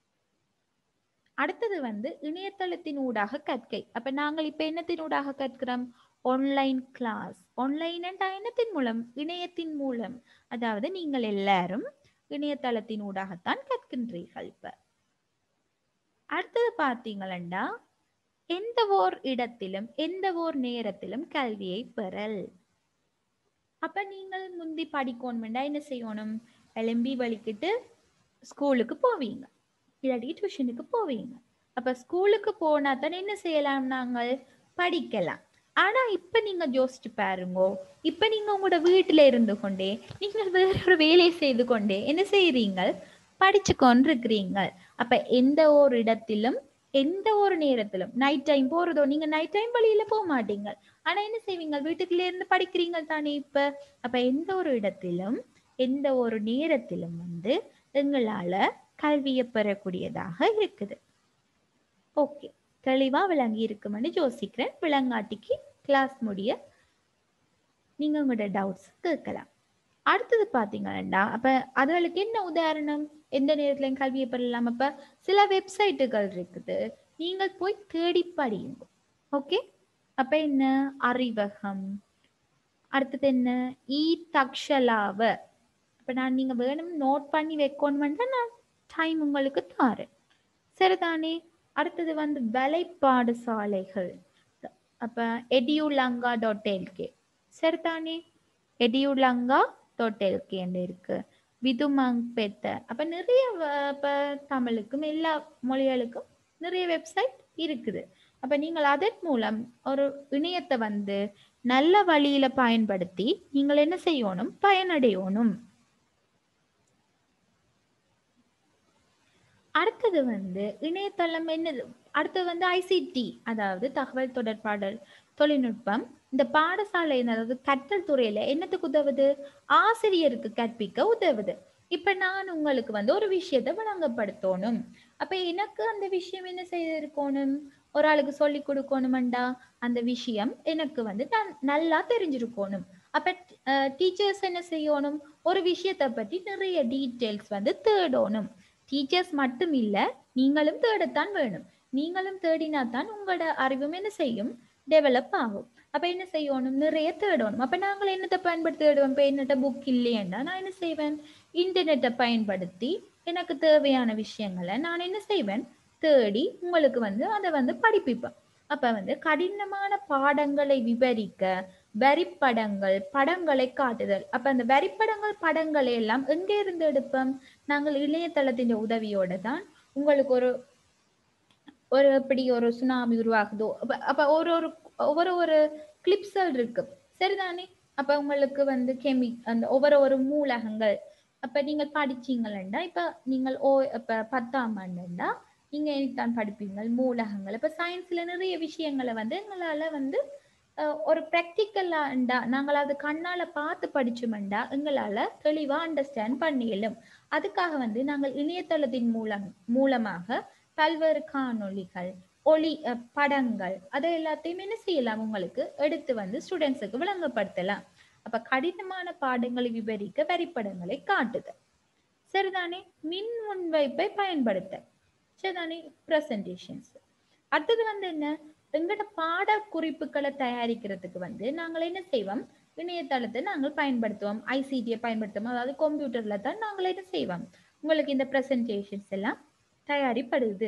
அடுத்தது வந்து இணையதளத்தின் ஊடாக கற்கை. அப்ப நாங்கள் இப்ப என்னத்தின் ஊடாக கற்கிறோம், ஆன்லைன் கிளாஸ். ஆன்லைன் என்னத்தின் மூலம், இணையத்தின் மூலம். அதாவது நீங்கள் எல்லாரும் இணையதளத்தின் ஊடாகத்தான் கற்கின்றீர்கள். இப்ப அடுத்தது பார்த்தீங்களா, எந்த ஓர் இடத்திலும் எந்த ஓர் நேரத்திலும் கல்வியை பெறல். அப்ப நீங்கள் முந்தி படிக்கணும்னா என்ன செய்யணும்? எலும்பி வலிக்கிட்டு ஸ்கூலுக்கு போவீங்க, இல்லாட்டி டியூஷனுக்கு போவீங்க. அப்ப ஸ்கூலுக்கு போனா தான் என்ன செய்யலாம்? நாங்கள் படிக்கலாம். ஆனா இப்ப நீங்க யோசிச்சு பாருங்கோ, இப்ப நீங்க உங்களோட வீட்டுல இருந்து கொண்டே நீங்கள் வேற ஒரு வேலையை செய்து கொண்டே என்ன செய்றீங்க? படிச்சு கொண்டிருக்கிறீங்க. அப்ப எந்த ஒரு இடத்திலும் எந்த ஒரு நேரத்திலும் நைட் டைம் போறதோ, நீங்க நைட் டைம் வழியில போக மாட்டீங்க, ஆனா என்ன செய்வீங்க? வீட்டுக்குள்ளே இருந்து படிக்கிறீங்க தானே இப்ப. அப்ப எந்த ஒரு இடத்திலும் எந்த ஒரு நேரத்திலும் வந்து எங்களால கல்வியை பெறக்கூடியதாக இருக்குது. ஓகே, தெளிவா விளங்கி இருக்குமென்னு யோசிக்கிறேன். விளங்காட்டிக்கு கிளாஸ் முடிய நீங்க உங்களோட டவுட்ஸ் கேட்கலாம். அடுத்தது பாத்தீங்கன்னா, அப்ப அதுகளுக்கு என்ன உதாரணம்? எந்த நேரத்திலையும் கல்வியை பெறலாம். அப்ப சில வெப்சைட்டுகள் இருக்குது, நீங்கள் போய் தேடி படியுங்க. ஓகே, அப்ப என்ன? அறிவகம். அடுத்தது என்ன? இ தக்ஷலாவ. அப்ப நான் நீங்க வேணும் நோட் பண்ணி வைக்கணும்னா நான் டைம் உங்களுக்கு தாரேன், சரிதானே? அடுத்தது வந்து வேலைப்பாடு சாலைகள். அப்ப edulanga.lk, சரிதானே? edulanga.lk இருக்கு. விதுமங் பெத்த. அப்ப நிறைய இப்ப தமிழுக்கும் எல்லா மொழிகளுக்கும் நிறைய வெப்சைட் இருக்குது. அப்ப நீங்கள் அதன் மூலம் ஒரு இணையத்தை வந்து நல்ல வழியில பயன்படுத்தி நீங்கள் என்ன செய்யணும்? பயனடையணும். அடுத்தது வந்து இணையதளம் என்னது? அடுத்தது வந்து ஐசிடி, அதாவது தகவல் தொடர்பாடல் தொழில்நுட்பம். இந்த பாடசாலை, அதாவது கற்றல் துறையில என்னத்துக்கு உதவுது? ஆசிரியருக்கு கற்பிக்க உதவுது. இப்ப நான் உங்களுக்கு வந்து ஒரு விஷயத்தை விளங்கப்படுத்தணும். அப்ப எனக்கு அந்த விஷயம் என்ன செய்திருக்கணும்? ஒரு ஆளுக்கு சொல்லி கொடுக்கணும்டா, அந்த விஷயம் எனக்கு வந்து நல்லா தெரிஞ்சிருக்கணும். அப்ப டீச்சர்ஸ் என்ன செய்யணும்? ஒரு விஷயத்தை பற்றி நிறைய டீட்டெயில்ஸ் வந்து தேடணும். டீச்சர்ஸ் மட்டும் இல்ல, நீங்களும் தேடத்தான் வேணும். நீங்களும் தேடினாத்தான் உங்களோட அறிவும் என்ன செய்யும்? டெவலப் ஆகும். அப்ப என்ன செய்யணும்? நிறைய தேடணும். அப்ப நாங்கள் என்னத்தை பயன்படுத்தி தேடுவோம்? இப்ப என்னட்ட புக் இல்லையேண்டா நான் என்ன செய்வேன்? இன்டர்நெட்டை பயன்படுத்தி எனக்கு தேவையான விஷயங்களை நான் என்ன செய்வேன்? தேடி உங்களுக்கு வந்து அதை வந்து படிப்பிப்பேன். அப்ப வந்து கடினமான பாடங்களை விவரிக்க வரிப்படங்கள், படங்களை காட்டுதல். அப்ப அந்த வரிப்படங்கள், படங்களை எல்லாம் எங்க இருந்து எடுப்போம்? நாங்கள் இணையதளத்தின் உதவியோட தான் உங்களுக்கு ஒரு ஒரு எப்படி ஒரு சுனாமி உருவாகுதோ, அப்ப ஒரு ஒரு ஒவ்வொரு ஒரு கிளிப்ஸல் இருக்கு, சரிதானே? அப்ப உங்களுக்கு வந்து அந்த ஒவ்வொரு ஒரு மூலகங்கள், அப்ப நீங்கள் படிச்சீங்களா? இப்ப நீங்கள் இப்ப 10ஆம் ஆண்டுண்டா நீங்க தான் படிப்பீங்கள் மூலகங்கள். இப்ப சயின்ஸ்ல நிறைய விஷயங்களை வந்து எங்களால வந்து ஒரு ப்ராக்டிக்கலாண்டா நாங்கள் அது கண்ணால பார்த்து படிச்சோம்டா எங்களால தெளிவா அண்டர்ஸ்டாண்ட் பண்ணிடலும். அதுக்காக வந்து நாங்கள் இணையதளத்தின் மூலமாக பல்வேறு காணொளிகள், ஒளி படங்கள், அதை எல்லாத்தையும் என்ன செய்யலாம்? உங்களுக்கு எடுத்து வந்து ஸ்டூடெண்ட்ஸுக்கு விளங்கப்படுத்தலாம். அப்ப கடினமான பாடங்களை விவரிக்க வரிப்படங்களை காட்டுது, சரிதானே? மின் முன்வைப்பை பயன்படுத்த, சரிதானே? பிரசன்டேஷன்ஸ். அடுத்தது வந்து என்ன? எங்கட பாட குறிப்புகளை தயாரிக்கிறதுக்கு வந்து நாங்கள் என்ன செய்வோம்? இணையதளத்தை நாங்கள் பயன்படுத்துவோம், ஐசிடியை பயன்படுத்துவோம். அதாவது கம்ப்யூட்டர்ல தான் நாங்கள் என்ன செய்வோம்? உங்களுக்கு இந்த பிரசன்டேஷன்ஸ் எல்லாம் தயாரிப்படுது.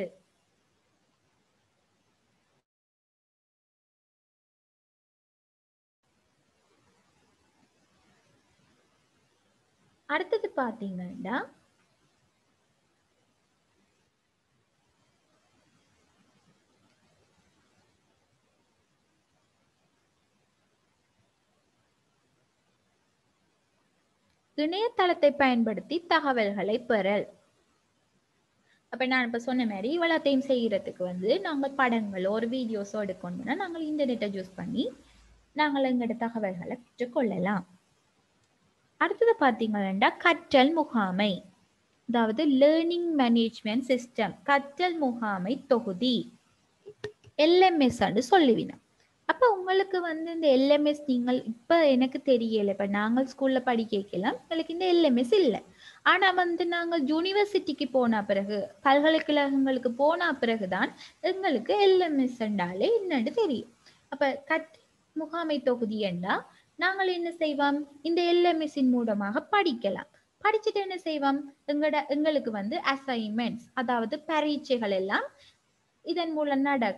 அடுத்தது பாத்தீங்கன்னா, இணையதளத்தை பயன்படுத்தி தகவல்களை பெறல். அப்ப நான் இப்ப சொன்ன மாதிரி இவ்வளத்தையும் செய்யறதுக்கு வந்து நாங்கள் படங்களோ ஒரு வீடியோஸோ எடுக்கணும்னா நாங்கள் இன்டர்நெட்டை யூஸ் பண்ணி நாங்கள் எங்களோட தகவல்களை பெற்றுக்கொள்ளலாம். அடுத்தது பாத்தீங்கன்னா, கற்றல் முகாமை, அதாவது லேர்னிங் மேனேஜ்மெண்ட் சிஸ்டம், கற்றல் முகாமை தொகுதி, LMS சொல்லுவீங்க. அப்ப உங்களுக்கு வந்து இந்த LMS நீங்கள் இப்ப எனக்கு தெரியல, இப்ப நாங்கள் ஸ்கூல்ல படிக்கலாம் எங்களுக்கு இந்த LMS இல்லை. ஆனா வந்து நாங்கள் யூனிவர்சிட்டிக்கு போன பிறகு, பல்கலைக்கழகங்களுக்கு போன பிறகுதான் எங்களுக்கு LMS என்றாலே என்னன்னு தெரியும். அப்ப முகாமை தொகுதி என்றா நாங்கள் என்ன செய்வோம்? இந்த LMS-இன் மூலமாக படிக்கலாம். படிச்சுட்டு என்ன செய்வோம்? எங்களுக்கு வந்து அசைன்மெண்ட்ஸ், அதாவது பரீட்சைகள் எல்லாம் இதன் மூலம் நடக்கும்.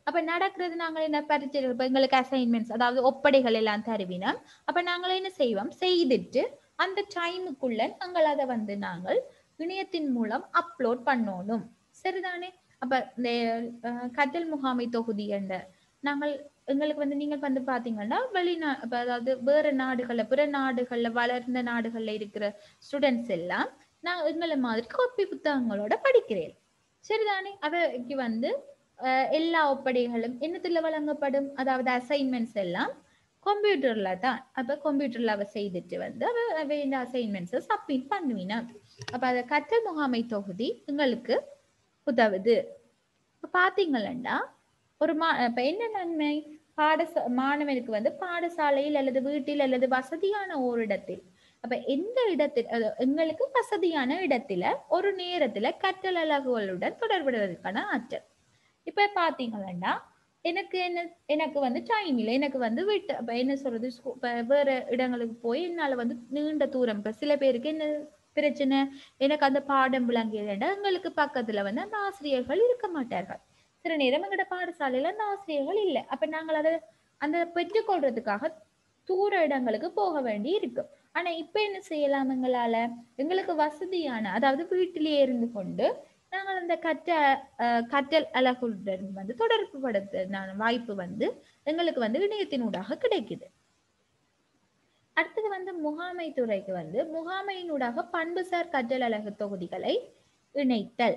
அப்ப நடக்கிறது நாங்கள் என்ன பரிச்சை இப்ப எங்களுக்கு அசைன்மெண்ட்ஸ் அதாவது ஒப்படைகள் எல்லாம் தருவினோம். அப்ப நாங்கள் என்ன செய்வோம் செய்துட்டு அந்த டைமுக்குள்ள நாங்கள் அதை வந்து நாங்கள் இணையத்தின் மூலம் அப்லோட் பண்ணணும். சரிதானே? அப்ப இந்த கற்றல் முகாமை தொகுதி என்ற நாங்கள் எங்களுக்கு வந்து நீங்கள் வந்து பாத்தீங்கன்னா அதாவது வேற நாடுகள்ல பிற நாடுகள்ல வளர்ந்த நாடுகள்ல இருக்கிற ஸ்டூடெண்ட்ஸ் எல்லாம் நான் எங்களை மாதிரி காப்பி புத்தகங்களோட படிக்கிறேன். சரிதானே? அவைக்கு வந்து எல்லா ஒப்படைகளும் என்னத்துல வழங்கப்படும் அதாவது அசைன்மெண்ட்ஸ் எல்லாம் கம்ப்யூட்டர்ல தான். அப்ப கம்ப்யூட்டர்ல அவ செய்துட்டு வந்து அவ இந்த அசைன்மெண்ட்ஸை சப்மிட் பண்ணுவீனா. அப்ப அத கற்றல் முகாமை தொகுதி உங்களுக்கு உதவுது. இப்ப பாத்தீங்களா ஒரு இப்ப என்ன நன்மை மாணவனுக்கு வந்து பாடசாலையில் அல்லது வீட்டில் அல்லது வசதியான ஒரு இடத்தில் அப்ப எந்த இடத்தில் எங்களுக்கு வசதியான இடத்துல ஒரு நேரத்துல கற்றல் அலகுகளுடன் தொடர்படுவதற்கான ஆற்றல். இப்ப பாத்தீங்கன்னா எனக்கு வந்து டைம் இல்லை. எனக்கு வந்து வீட்டு இப்ப என்ன சொல்றது இப்ப வேற இடங்களுக்கு போய் என்னால வந்து நீண்ட தூரம் இப்ப சில பேருக்கு என்ன பிரச்சனை எனக்கு அந்த பாடம் விளங்கியதுன்னா எங்களுக்கு பக்கத்துல வந்து அந்த ஆசிரியர்கள் இருக்க மாட்டார்கள். சில நேரம் எங்கட பாடசாலையில அந்த ஆசிரியர்கள் இல்லை. அப்ப நாங்கள் அதை அந்த பெற்றுக்கொள்றதுக்காக தூர இடங்களுக்கு போக வேண்டி இருக்கும். ஆனா இப்ப என்ன செய்யலாம் எங்களால எங்களுக்கு வசதியான அதாவது வீட்டிலேயே இருந்து கொண்டு நாங்கள் அந்த கற்றல் அலகுடன் வந்து தொடர்பு படுத்த வாய்ப்பு வந்து எங்களுக்கு வந்து இணையத்தினூடாக கிடைக்குது. அடுத்தது வந்து முகாமை துறைக்கு வந்து முகாமையினூடாக பண்புசார் கற்றல் அலகு தொகுதிகளை இணைத்தல்.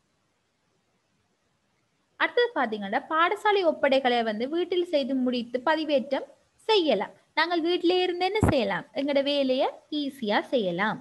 அடுத்தது பாத்தீங்கன்னா பாடசாலை ஒப்படைகளை வந்து வீட்டில் செய்து முடித்து பதிவேற்றம் செய்யலாம். நாங்கள் வீட்டிலே இருந்து என்ன செய்யலாம் எங்களோட வேலையை ஈஸியா செய்யலாம்.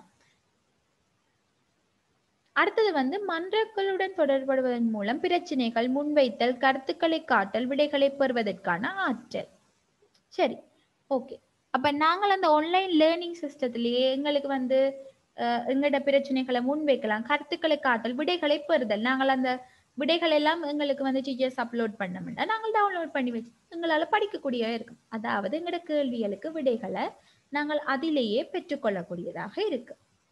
அடுத்தது வந்து மன்றங்களுடன் தொடர்படுவதன் மூலம் பிரச்சனைகள் முன்வைத்தல் கருத்துக்களை காட்டல் விடைகளை பெறுவதற்கான ஆற்றல். சரி, ஓகே. அப்ப நாங்கள் அந்த ஆன்லைன் லேர்னிங் சிஸ்டத்திலேயே எங்களுக்கு வந்து எங்களோட பிரச்சனைகளை முன்வைக்கலாம், கருத்துக்களை காட்டல் விடைகளை பெறுதல். நாங்கள் அந்த விடைகள் எல்லாம் எங்களுக்கு வந்து டீச்சர்ஸ் அப்லோட் பண்ணோம்னா நாங்கள் டவுன்லோட் பண்ணி வச்சு எங்களால் படிக்கக்கூடிய இருக்கும். அதாவது எங்களோட கேள்விகளுக்கு விடைகளை நாங்கள் அதிலேயே பெற்றுக்கொள்ளக்கூடியதாக இருக்கு.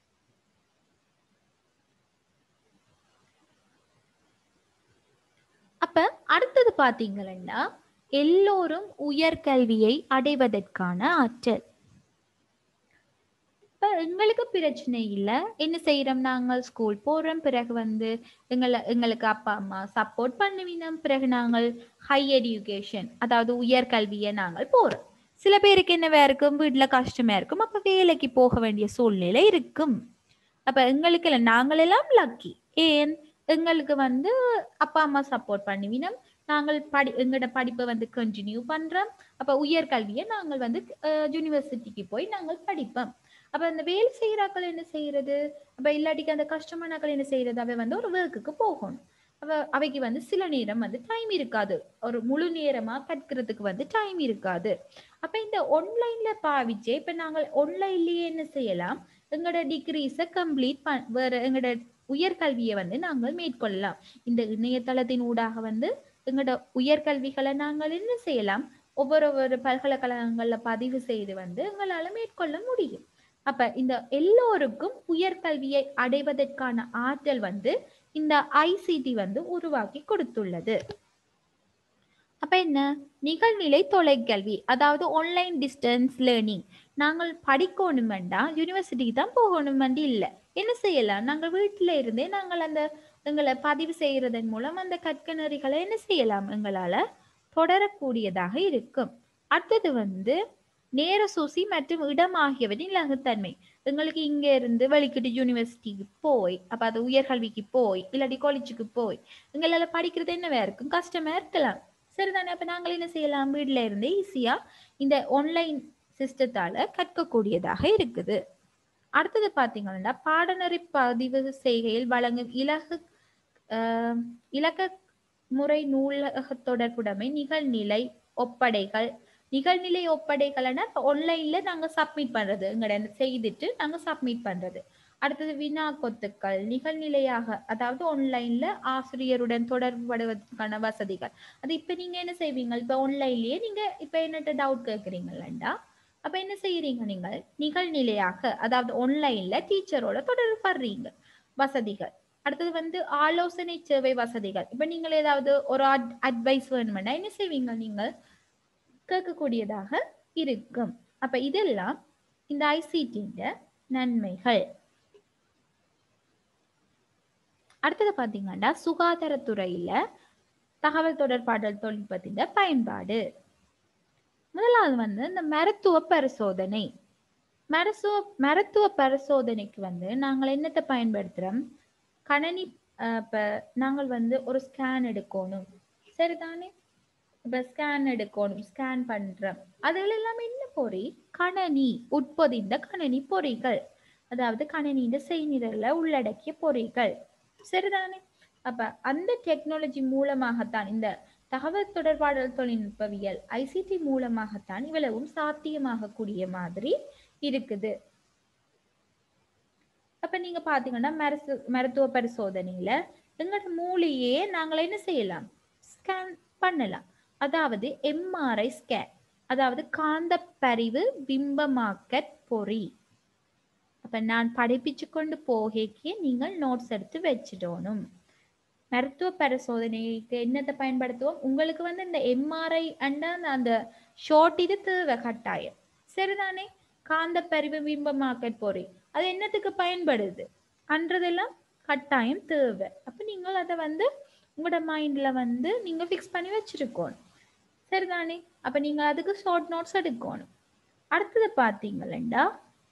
அப்ப அடுத்தது பாத்தீங்கன்னா எல்லோரும் உயர்கல்வியை அடைவதற்கான ஆற்றல். இப்ப எங்களுக்கு பிரச்சனை இல்லை, என்ன செய்யறோம் நாங்கள் ஸ்கூல் போறோம், பிறகு வந்து எங்களுக்கு அப்பா அம்மா சப்போர்ட் பண்ணுவீங்க, பிறகு நாங்கள் ஹை எஜுகேஷன் அதாவது உயர்கல்வியை நாங்கள் போறோம். சில பேருக்கு என்னவா இருக்கும் வீட்டுல கஷ்டமா இருக்கும், அப்ப வேலைக்கு போக வேண்டிய சூழ்நிலை இருக்கும். அப்ப எங்களுக்கு இல்லை, நாங்கள் எல்லாம் லக்கி. ஏன் எங்களுக்கு வந்து அப்பா அம்மா சப்போர்ட் பண்ணுவீங்க, நாங்கள் எங்களோட படிப்பை வந்து கண்டினியூ பண்றோம். அப்ப உயர்கல்வியை நாங்கள் வந்து யூனிவர்சிட்டிக்கு போய் நாங்கள் படிப்போம். அப்ப அந்த வேலை செய்யறாக்கள் என்ன செய்யறது, அப்ப இல்லாட்டிக்கு அந்த கஷ்டமானாக்கள் என்ன செய்யறது, அவை வந்து ஒரு ஒர்க்குக்கு போகணும். அவைக்கு வந்து சில நேரம் வந்து டைம் இருக்காது, ஒரு முழு நேரமா கற்கிறதுக்கு வந்து டைம் இருக்காது. அப்ப இந்த ஆன்லைன்ல பாவிச்சே இப்ப நாங்கள் ஆன்லைன்லயே என்ன செய்யலாம் எங்களோட டிகிரிஸை கம்ப்ளீட் வேற எங்களோட உயர்கல்வியை வந்து நாங்கள் மேற்கொள்ளலாம். இந்த இணையதளத்தின் ஊடாக வந்து எங்களோட உயர்கல்விகளை நாங்கள் என்ன செய்யலாம் ஒவ்வொரு பல்கலைக்கழகங்கள்ல பதிவு செய்து வந்து எங்களால மேற்கொள்ள முடியும். அப்ப இந்த எல்லோருக்கும் உயர்கல்வியை அடைவதற்கான ஆற்றல் வந்து இந்த ஐசிடி வந்து உருவாக்கி கொடுத்துள்ளது. அப்ப என்ன நிகழ்நிலை தொலைக்கல்வி அதாவது ஆன்லைன் டிஸ்டன்ஸ் லேர்னிங். நாங்கள் படிக்கணுமெண்டா யூனிவர்சிட்டிக்கு தான் போகணுமெண்டு இல்லை, என்ன செய்யலாம் நாங்கள் வீட்டில இருந்தே நாங்கள் அந்த எங்களை பதிவு செய்யறதன் மூலம் அந்த கற்கனறிகளை என்ன செய்யலாம் எங்களால தொடரக்கூடியதாக இருக்கும். அடுத்தது வந்து நேர சூசி மற்றும் இடம் ஆகியவற்றின் இலகுத்தன்மை. எங்களுக்கு இங்க இருந்து வெளிக்கிட்டு யூனிவர்சிட்டிக்கு போய் அப்ப அது உயர்கல்விக்கு போய் இல்லாட்டி காலேஜுக்கு போய் எங்களால படிக்கிறது என்னவா இருக்கும், கஷ்டமா இருக்கலாம். சரிதானே? அப்ப நாங்கள் என்ன செய்யலாம் வீட்டுல இருந்து ஈஸியா இந்த ஆன்லைன் சிஸ்டத்தால கற்கக்கூடியதாக இருக்குது. அடுத்தது பாத்தீங்கன்னா பாடநெறி பதிவு செய்கையில் வழங்கும் இலக்க முறை நூலக தொடர்புடைமை நிகழ்நிலை ஒப்படைகள். நிகழ்நிலை ஒப்படைகள்னா ஆன்லைன்ல நாங்க சப்மிட் பண்றது, எங்கட செய்துட்டு நாங்க சப்மிட் பண்றது. அடுத்தது வினா கொத்துக்கள் நிகழ்நிலையாக அதாவது ஆன்லைன்ல ஆசிரியருடன் தொடர்புபடுவதற்கான வசதிகள். அது இப்ப நீங்க என்ன செய்வீங்க, இப்ப ஆன்லைன்லயே நீங்க இப்ப என்னட்ட டவுட் கேட்குறீங்களா, அப்ப என்ன செய்யறீங்க நீங்கள் நிகழ்நிலையாக அதாவது ஆன்லைன்ல டீச்சரோட தொடர்பு படுறீங்க வசதிகள். அடுத்தது வந்து ஆலோசனை சேவை வசதிகள். இப்ப நீங்கள் ஏதாவது ஒரு அட்வைஸ் வேணுமென்னா என்ன செய்வீங்க, நீங்கள் கேட்கக்கூடியதாக இருக்கும். அப்ப இதெல்லாம் இந்த ஐசிடியின் நன்மைகள். அடுத்தது பாத்தீங்கன்னா சுகாதாரத்துறையில தகவல் தொடர்பாடல் தொழில்நுட்பத்தின் பயன்பாடு. முதலாவது வந்து இந்த மருத்துவ பரிசோதனை. மருத்துவ பரிசோதனைக்கு வந்து நாங்கள் என்னத்தை பயன்படுத்துறோம், கணனி. இப்ப நாங்கள் வந்து ஒரு ஸ்கேன் எடுக்கணும், சரிதானே? இப்ப ஸ்கேன் எடுக்கணும், ஸ்கேன் பண்றோம். அதுல எல்லாமே என்ன பொறி, கணனி உட்பொதிந்த கணனி பொறிகள், அதாவது கணனியின் செய்நிரல உள்ளடக்கிய பொறிகள், சரிதானே? அப்ப அந்த டெக்னாலஜி மூலமாகத்தான், இந்த தகவல் தொடர்பாடல் தொழில்நுட்பவியல் ஐசிடி மூலமாகத்தான் இவ்வளவும் சாத்தியமாக கூடிய மாதிரி இருக்குது. அப்ப நீங்க பாத்தீங்கன்னா மருத்துவ பரிசோதனையில எங்களோட மூளையே நாங்கள் என்ன செய்யலாம், ஸ்கேன் பண்ணலாம். அதாவது எம்ஆர்ஐ ஸ்கேன், அதாவது காந்த பரிவு பிம்பமாக்க பொறி. அப்ப நான் படிப்பிச்சு கொண்டு போகே நீங்கள் நோட்ஸ் எடுத்து வச்சிடணும். மருத்துவ பரிசோதனைக்கு என்னத்தை பயன்படுத்துவோம், உங்களுக்கு வந்து இந்த எம்ஆர்ஐ அண்ட் அந்த ஷார்ட் இது தேவை கட்டாயம், சரிதானே? காந்த பரிவு பிம்பமாக்க பொறி அது என்னத்துக்கு பயன்படுது அன்றதெல்லாம் கட்டாயம் தேவை. அப்ப நீங்கள் அதை வந்து உங்களோட மைண்ட்ல வந்து நீங்க ஃபிக்ஸ் பண்ணி வச்சிருக்கணும், சரிதானே? அப்ப நீங்க அதுக்கு ஷார்ட் நோட்ஸ் எடுக்கணும். அடுத்தது பாத்தீங்களா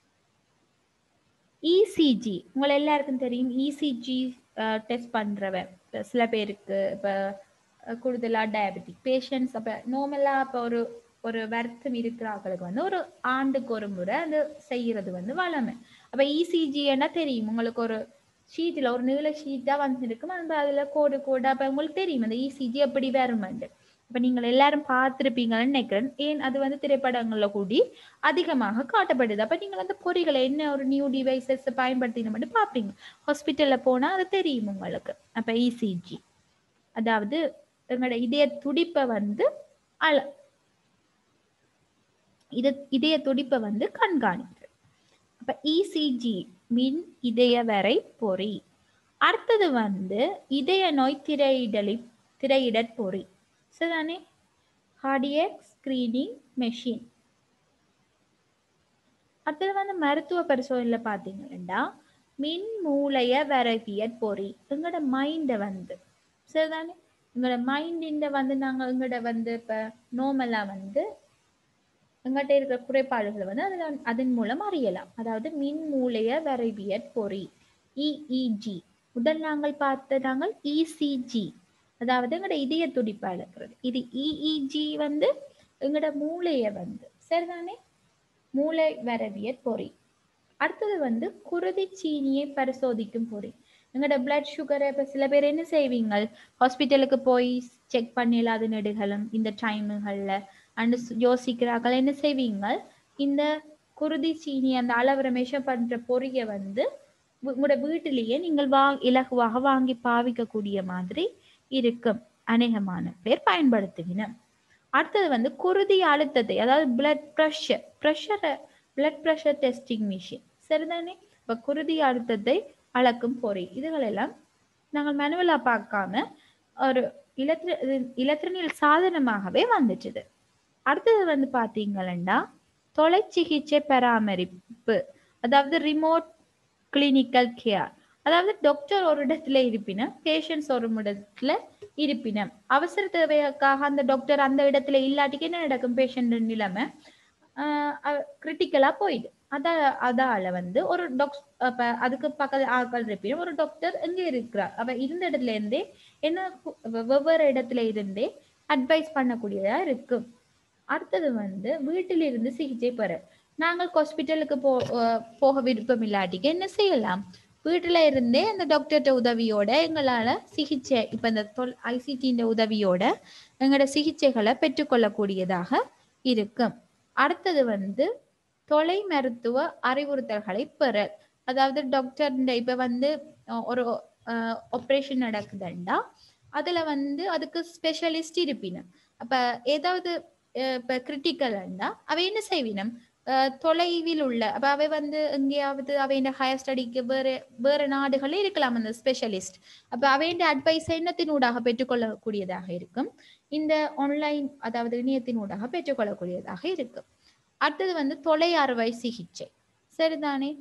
இசிஜி. உங்களை எல்லாருக்கும் தெரியும் இசிஜி டெஸ்ட் பண்றவன். சில பேருக்கு இப்ப கூடுதலா டயபெட்டிக் பேஷண்ட்ஸ், அப்ப நார்மலா இப்ப ஒரு வருத்தம் இருக்கிறவங்களுக்கு வந்து ஒரு ஆண்டுக்கு ஒரு முறை அது செய்யறது வந்து வளமை. அப்ப இசிஜி என்ன தெரியும் உங்களுக்கு, ஒரு ஷீட்ல ஒரு நீள ஷீட்டா வந்துருக்கும், அந்த அதுல கோடு கோடு. அப்ப உங்களுக்கு தெரியும் அந்த இசிஜி எப்படி வருமாண்டு. அப்ப நீங்கள் எல்லாரும் பார்த்திருப்பீங்கன்னு நினைக்கிறேன். ஏன் அது வந்து திரைப்படங்கள்ல கூடி அதிகமாக காட்டப்படுது. அப்ப நீங்கள் அந்த பொறிகளை என்ன ஒரு நியூ டிவைசஸ் பயன்படுத்தின மட்டும் பார்ப்பீங்க. ஹாஸ்பிட்டல்ல போனா அது தெரியும் உங்களுக்கு. அப்ப இசிஜி அதாவது எங்களோட இதய துடிப்பை வந்து இதய துடிப்பை வந்து கண்காணிக்கிறது. அப்ப இசிஜி மின் இதய வரை பொறி. அடுத்தது வந்து இதய நோய் திரையிடற் பொறி, சரிதானே? Cardiac screening machine. அடுத்தது வந்து மருத்துவ பரிசோதனையில பாத்தீங்கன்னா மின் மூளைய வரைவியற் பொறி. எங்களோட மைண்ட வந்து, சரிதானே? எங்களோட மைண்ட் வந்து நாங்க எங்களோட வந்து இப்ப நோமலா வந்து எங்கள்கிட்ட இருக்கிற குறைபாடுகளை வந்து அதன் மூலம் அறியலாம். அதாவது மின் மூளைய வரைவியற் பொறி இஇஜி. முதல் நாங்கள் நாங்கள் இசிஜி, அதாவது எங்களோட இதய துடிப்பா இருக்கிறது. இது இஇஜி வந்து எங்களோட மூளைய வந்து, சரிதானே? மூளை வரைவியற் பொறி. அடுத்தது வந்து குருதி சீனியை பரிசோதிக்கும் பொறி. எங்களோட பிளட் சுகரை இப்ப சில பேர் என்ன செய்வீங்க, ஹாஸ்பிட்டலுக்கு போய் செக் பண்ணிடலாது நெடுகளும் இந்த டைமுகள்ல அண்டு யோசிக்கிறார்கள். என்ன செய்வீங்க, இந்த குருதி சீனி அந்த அளவு மெஷர் பண்ற பொறியை வந்து உங்களோட வீட்டிலேயே நீங்கள் இலகுவாக வாங்கி பாவிக்கக்கூடிய மாதிரி இருக்கும். அநேகமான பேர் பயன்படுத்துவீங்க. அடுத்தது வந்து குருதி அழுத்தத்தை, அதாவது பிளட் ப்ரெஷர் டெஸ்டிங் மிஷின், சரிதானே? இப்ப குருதி அழுத்தத்தை அளக்கும் பொறி. இதுகளெல்லாம் நாங்கள் மேனுவலா பார்க்காம ஒரு இலத்திரனியல் சாதனமாகவே வந்துச்சுது. அடுத்தது வந்து பாத்தீங்கன்னா தொலை சிகிச்சை பராமரிப்பு, அதாவது ரிமோட் கிளினிக்கல் கேர். அதாவது டாக்டர் ஒரு இடத்துல இருப்பினும் பேஷண்ட்ஸ் ஒரு இடத்துல இருப்பினும் அவசர தேவைக்காக அந்த டாக்டர் அந்த இடத்துல இல்லாட்டிக்கு என்ன நடக்கும், பேஷண்ட் நிலைமை கிரிட்டிக்கலா போயிடு. அதால வந்து ஒரு டாக்டர் அதுக்கு பக்கத்து ஆட்கள் இருப்பினும் ஒரு டாக்டர் எங்க இருக்கிறார், அவ இருந்த இடத்துல இருந்தே என்ன வெவ்வேறு இடத்துல இருந்தே அட்வைஸ் பண்ணக்கூடியதா இருக்கும். அடுத்தது வந்து வீட்டிலிருந்து சிகிச்சை பெற. நாங்கள் ஹாஸ்பிட்டலுக்கு போக விருப்பம் இல்லாட்டிக்கு என்ன செய்யலாம், வீட்டுல இருந்தே அந்த டாக்டர்கிட்ட உதவியோட எங்களால சிகிச்சை, இப்ப இந்த ஐசிடியின் உதவியோட எங்களோட சிகிச்சைகளை பெற்றுக்கொள்ளக்கூடியதாக இருக்கும். அடுத்தது வந்து தொலை மருத்துவ அறிவுறுத்தல்களை பெறல். அதாவது டாக்டர் இப்ப வந்து ஒரு ஆப்ரேஷன் நடக்குதுண்டா அதுல வந்து அதுக்கு ஸ்பெஷலிஸ்ட் இருப்பினும், அப்ப ஏதாவது இப்ப கிரிட்டிக்கல்ண்டா அவ என்ன செய்வினம், தொலைவில் உள்ள அப்ப அவை வந்து எங்கேயாவது அவையின் ஹையர் ஸ்டடிக்கு வேற நாடுகளில் இருக்கலாம் அந்த ஸ்பெஷலிஸ்ட். அப்ப அவையின் அட்வைஸ் எண்ணத்தினூடாக பெற்றுக்கொள்ளக்கூடியதாக இருக்கும். இந்த ஆன்லைன் அதாவது இணையத்தினூடாக பெற்றுக்கொள்ளக்கூடியதாக இருக்கும். அடுத்தது வந்து தொலை அறுவை சிகிச்சை. சரிதானே?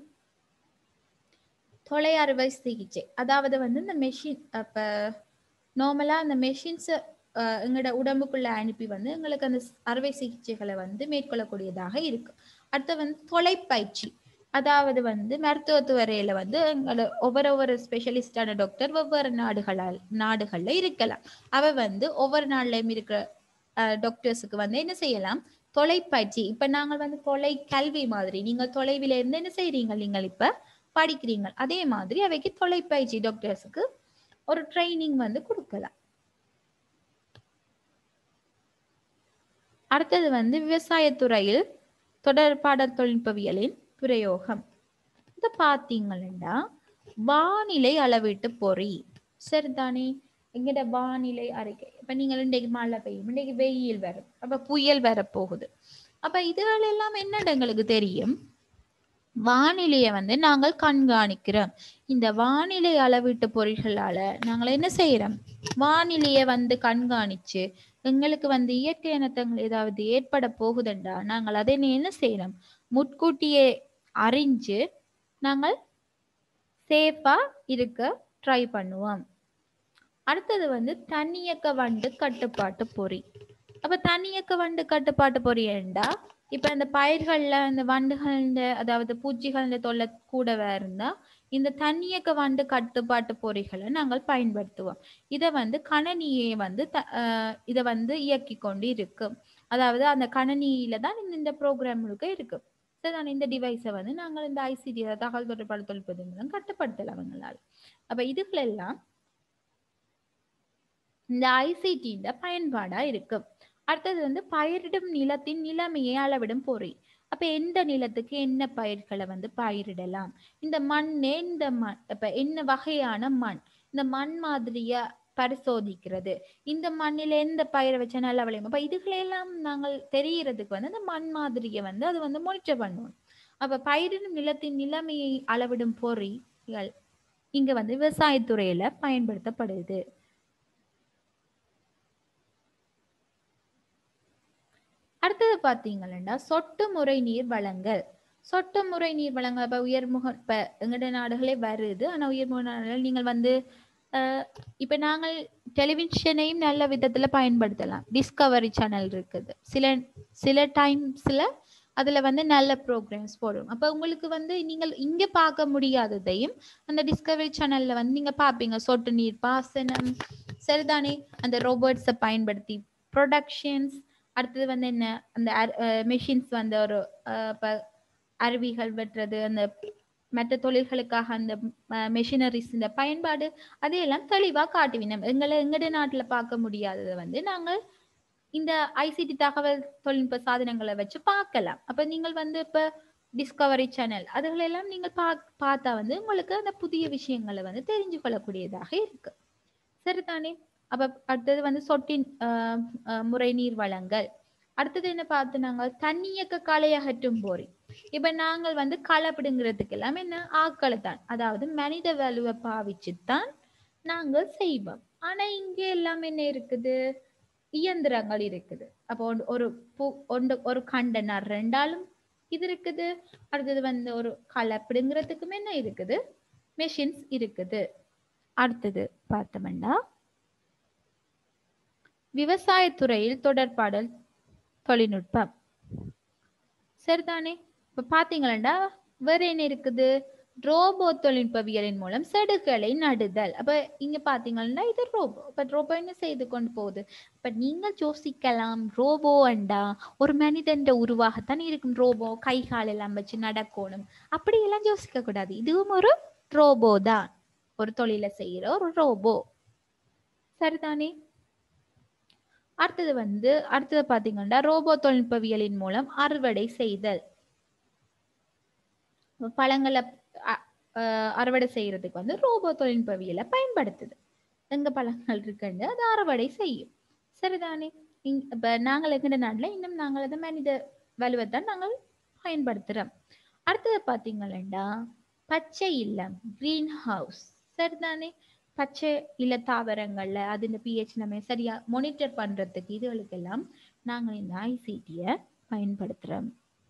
தொலை அறுவை சிகிச்சை அதாவது வந்து இந்த மெஷின் அப்ப நார்மலா அந்த மெஷின்ஸை எங்களோட உடம்புக்குள்ள அனுப்பி வந்து எங்களுக்கு அந்த அறுவை சிகிச்சைகளை வந்து மேற்கொள்ளக்கூடியதாக இருக்கும். அடுத்து வந்து தொலைப்பயிற்சி அதாவது வந்து மருத்துவத்துறையில வந்து எங்களை ஒவ்வொரு ஸ்பெஷலிஸ்டான டாக்டர் ஒவ்வொரு நாடுகள்ல இருக்கலாம். அவ வந்து ஒவ்வொரு நாள்லயும் இருக்கிற டாக்டர்ஸுக்கு வந்து என்ன செய்யலாம், தொலைப்பயிற்சி. இப்ப நாங்கள் வந்து தொலை கல்வி மாதிரி நீங்கள் தொலைவில இருந்து என்ன செய்றீங்க, நீங்கள் இப்ப படிக்கிறீங்க. அதே மாதிரி அவைக்கு தொலைப்பயிற்சி டாக்டர்ஸுக்கு ஒரு ட்ரைனிங் வந்து கொடுக்கலாம். அடுத்தது வந்து விவசாயத்துறையில் தொடர்பாடல் தொழில்நுட்பவியலின் பிரயோகம். இதை பார்த்தீங்கன்னா வானிலை அளவீட்டு பொறி. சரிதானே? எங்கிட்ட வானிலை அறிக்கை. இப்ப நீங்கள் இன்றைக்கு மழை பெய்யும், இன்றைக்கு வெயில் வரும், அப்ப புயல் வரப்போகுது. அப்ப இதுகள் எல்லாம் என்னன்னு எங்களுக்கு தெரியும், வானிலையை வந்து நாங்கள் கண்காணிக்கிறோம். இந்த வானிலை அளவீட்டு பொறிகளால நாங்கள் என்ன செய்யறோம், வானிலையை வந்து கண்காணிச்சு எங்களுக்கு வந்து இயற்கை இனத்தங்கள் ஏதாவது ஏற்பட போகுதுண்டா நாங்கள் அதை என்ன செய்யறோம், முன்கூட்டியே அறிஞ்சு நாங்கள் சேஃபா இருக்க ட்ரை பண்ணுவோம். அடுத்தது வந்து தன்னியக்க வண்டு கட்டுப்பாட்டு பொறி. அப்ப தன்னியக்க வண்டு கட்டுப்பாட்டு பொறி என்றா இப்ப இந்த பயிர்கள்ல இந்த வண்டுகள் அதாவது பூச்சிகள் தொல்லை கூடவே இருந்தா இந்த தன்னியக்க வண்டு கட்டுப்பாட்டு பொறிகளை நாங்கள் பயன்படுத்துவோம். இதை வந்து கணனியை வந்து இதை வந்து இயக்கி கொண்டு இருக்கும். அதாவது அந்த கணனியில தான் இந்த ப்ரோக்ராம் முழுக்க இருக்கு. சரிதான்? இந்த டிவைஸை வந்து நாங்கள் இந்த ஐசிடி தகவல் தொடர்பாடு தொழில்நுட்பத்தின் மூலம் கட்டுப்படுத்தலாம் அவங்களால். அப்ப இதுகளெல்லாம் இந்த ஐசிடியின் பயன்பாடா இருக்கு. அடுத்தது வந்து பயிரிடும் நிலத்தின் நிலைமையை அளவிடும் பொறி. அப்ப எந்த நிலத்துக்கு என்ன பயிர்களை வந்து பயிரிடலாம், இந்த மண்ணே இந்த மண் இப்ப என்ன வகையான மண், இந்த மண் மாதிரியா பரிசோதிக்கிறது, இந்த மண்ணில எந்த பயிரை வச்சா நல்லா விளையும். அப்ப இதுகளெல்லாம் நாங்கள் தெரியறதுக்கு வந்து அந்த மண் மாதிரியை வந்து அது வந்து மானிட்டர் பண்ணுவோம். அப்ப பயிரிடும் நிலத்தின் நிலைமையை அளவிடும் பொறிகள் இங்க வந்து விவசாயத்துறையில பயன்படுத்தப்படுது. அடுத்தது பார்த்தீங்கன்னா சொட்டு முறை நீர் வழங்கல். சொட்டு முறை நீர் வழங்கல் இப்போ உயர்முக இப்போ எங்கட நாடுகளே வருது. ஆனால் உயர்முக நாடுகள் நீங்கள் வந்து இப்போ நாங்கள் டெலிவிஷனையும் நல்ல விதத்தில் பயன்படுத்தலாம். டிஸ்கவரி சேனல் இருக்குது, சில டைம்ஸில் அதில் வந்து நல்ல ப்ரோக்ராம்ஸ் போடும். அப்போ உங்களுக்கு வந்து நீங்கள் இங்கே பார்க்க முடியாததையும் அந்த டிஸ்கவரி சேனலில் வந்து நீங்கள் பார்ப்பீங்க. சொட்டு நீர் பாசனம், சரிதானே? அந்த ரோபோட்ஸை பயன்படுத்தி ப்ரொடக்ஷன்ஸ். அடுத்தது வந்து என்ன, அந்த மெஷின்ஸ் வந்து ஒரு அருவிகள் வெட்டுறது, அந்த மற்ற தொழில்களுக்காக அந்த மெஷினரிஸ் இந்த பயன்பாடு அதையெல்லாம் தெளிவாக காட்டுவினோம். எங்கட நாட்டில் பார்க்க முடியாததை வந்து நாங்கள் இந்த ஐசிடி தகவல் தொழில்நுட்ப சாதனங்களை வச்சு பார்க்கலாம். அப்ப நீங்கள் வந்து இப்ப டிஸ்கவரி சேனல் அதுகளெல்லாம் நீங்கள் பார்த்தா வந்து உங்களுக்கு அந்த புதிய விஷயங்களை வந்து தெரிஞ்சு கொள்ளக்கூடியதாக இருக்கு. சரிதானே? அப்ப அடுத்தது வந்து சொட்டின் முறை நீர் வழங்கல். அடுத்தது என்ன பார்த்து நாங்கள் தன்னியக்க களை அகற்றும் பொறி. இப்ப நாங்கள் வந்து களை பிடுங்கிறதுக்கு எல்லாம் என்ன ஆக்களை தான், அதாவது மனித வலுவை பாவிச்சுத்தான் நாங்கள் செய்வோம். ஆனா இங்க எல்லாம் என்ன இருக்குது, இயந்திரங்கள் இருக்குது. அப்போ ஒரு கண்டனர் ரெண்டாலும் இது இருக்குது. அடுத்தது வந்து ஒரு களை பிடுங்கிறதுக்கும் என்ன இருக்குது, மெஷின்ஸ் இருக்குது. அடுத்தது பார்த்தோம்னா விவசாயத்துறையில் தொடர்பாடல் தொழில்நுட்பம். சரிதானே? இப்ப பாத்தீங்களா வேற என்ன இருக்குது, ரோபோ தொழில்நுட்பவியலின் மூலம் செடுகளை நடுதல். அப்ப இங்க பாத்தீங்கன்னா இது ரோபோ. இப்ப ரோபோ என்ன செய்து கொண்டு போகுது. இப்ப நீங்க யோசிக்கலாம், ரோபோ அண்டா ஒரு மனிதன் உருவாகத்தான் இருக்கும். ரோபோ கை கால் எல்லாம் வச்சு நடக்கணும், அப்படி எல்லாம் யோசிக்க கூடாது. இதுவும் ஒரு ரோபோ தான், ஒரு தொழிலை செய்யற ஒரு ரோபோ. சரிதானே? அடுத்தது பாத்தீங்கன்னா ரோபோ தொழில்நுட்பவியலின் மூலம் அறுவடை செய்தல். பழங்களை அறுவடை செய்யறதுக்கு வந்து ரோபோ தொழில்நுட்பவியலை பயன்படுத்துது. எங்க பழங்கள் இருக்குன்னு அது அறுவடை செய்யும். சரிதானே? இப்ப நாங்கள் எங்கிட்ட நாட்டுல இன்னும் நாங்கள் அதை மனித வலுவைத்தான் நாங்கள் பயன்படுத்துறோம். அடுத்தது பாத்தீங்கன்னா பச்சை இல்லம் கிரீன் ஹவுஸ். சரிதானே? பச்சை இல்ல தாவரங்கள்ல அது pH நம்ம சரியா மானிட்டர் பண்றதுக்கு இதுகளுக்கெல்லாம் நாங்கள் இந்த ஐசிடிய பயன்படுத்துறோம்.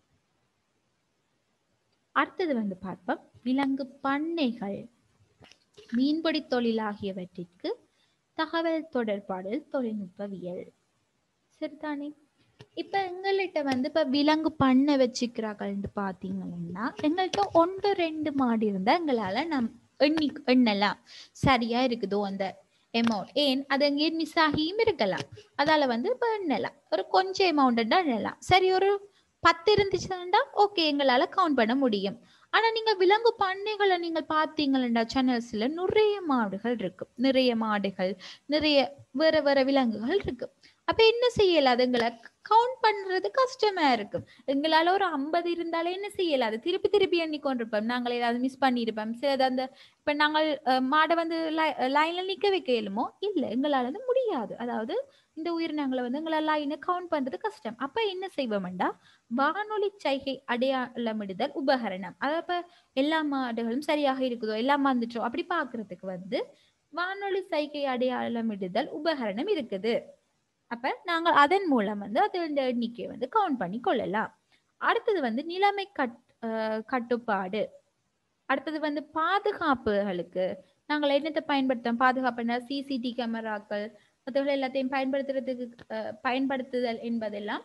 அடுத்தது வந்து பார்ப்போம் விலங்கு பண்ணைகள், மீன்பிடி தொழில் ஆகியவற்றிற்கு தகவல் தொடர்பாடல் தொழில்நுட்பவியல். சரிதானே? இப்ப எங்கள்கிட்ட வந்து இப்ப விலங்கு பண்ணை வச்சுக்கிறாங்கன்னு பாத்தீங்கன்னா எங்கள்கிட்ட 1-2 மாடு இருந்தா எங்களால எண்ணலாம் சரியா இருக்குதோ அந்த அமௌண்ட். ஏன் அது அங்கே மிஸ் ஆகியும் இருக்கலாம். அதால வந்து இப்ப எண்ணலாம் ஒரு கொஞ்சம் அமௌண்ட் எண்ணலாம். சரி ஒரு 10 இருந்துச்சுன்னா ஓகே எங்களால கவுண்ட் பண்ண முடியும். ஆனா நீங்க விலங்கு பண்ணைகளை நீங்க பாத்தீங்கன்னா சேனல்ஸ்ல நிறைய மாடுகள் இருக்கு, நிறைய மாடுகள், நிறைய வேற வேற விலங்குகள் இருக்கு. அப்ப என்ன செய்யலாம், எங்களை கவுண்ட் பண்றது கஷ்டமா இருக்கும். எங்களால ஒரு 50 இருந்தாலே என்ன செய்யலாது, திருப்பி திருப்பி எண்ணி கொண்டிருப்போம். நாங்கள் ஏதாவது மிஸ் பண்ணியிருப்போம். சரி அந்த இப்ப நாங்கள் மாடை வந்து லைன்ல நிக்க வைக்க இயலுமோ இல்ல, எங்களால வந்து முடியாது. அதாவது இந்த உயிரினங்களை வந்து எங்களால் லைனை கவுண்ட் பண்றது கஷ்டம். அப்ப என்ன செய்வோம்டா வானொலி சைகை அடையாளமிடுதல் உபகரணம். அதாவது எல்லா மாடுகளும் சரியாக இருக்குதோ எல்லாம் வந்துட்டோம் அப்படி பாக்குறதுக்கு வந்து வானொலி சைகை அடையாளமிடுதல் உபகரணம் இருக்குது. அப்ப நாங்கள் அதன் மூலம் வந்து அது இந்த எண்ணிக்கையை வந்து கவுண்ட் பண்ணி கொள்ளலாம். அடுத்தது வந்து நிலைமை கட்டுப்பாடு. அடுத்தது வந்து பாதுகாப்புகளுக்கு நாங்கள் என்னத்தை பயன்படுத்தோம், பாதுகாப்புனா சிசிடி கேமராக்கள் மற்றவர்கள் எல்லாத்தையும் பயன்படுத்துதல் என்பதெல்லாம்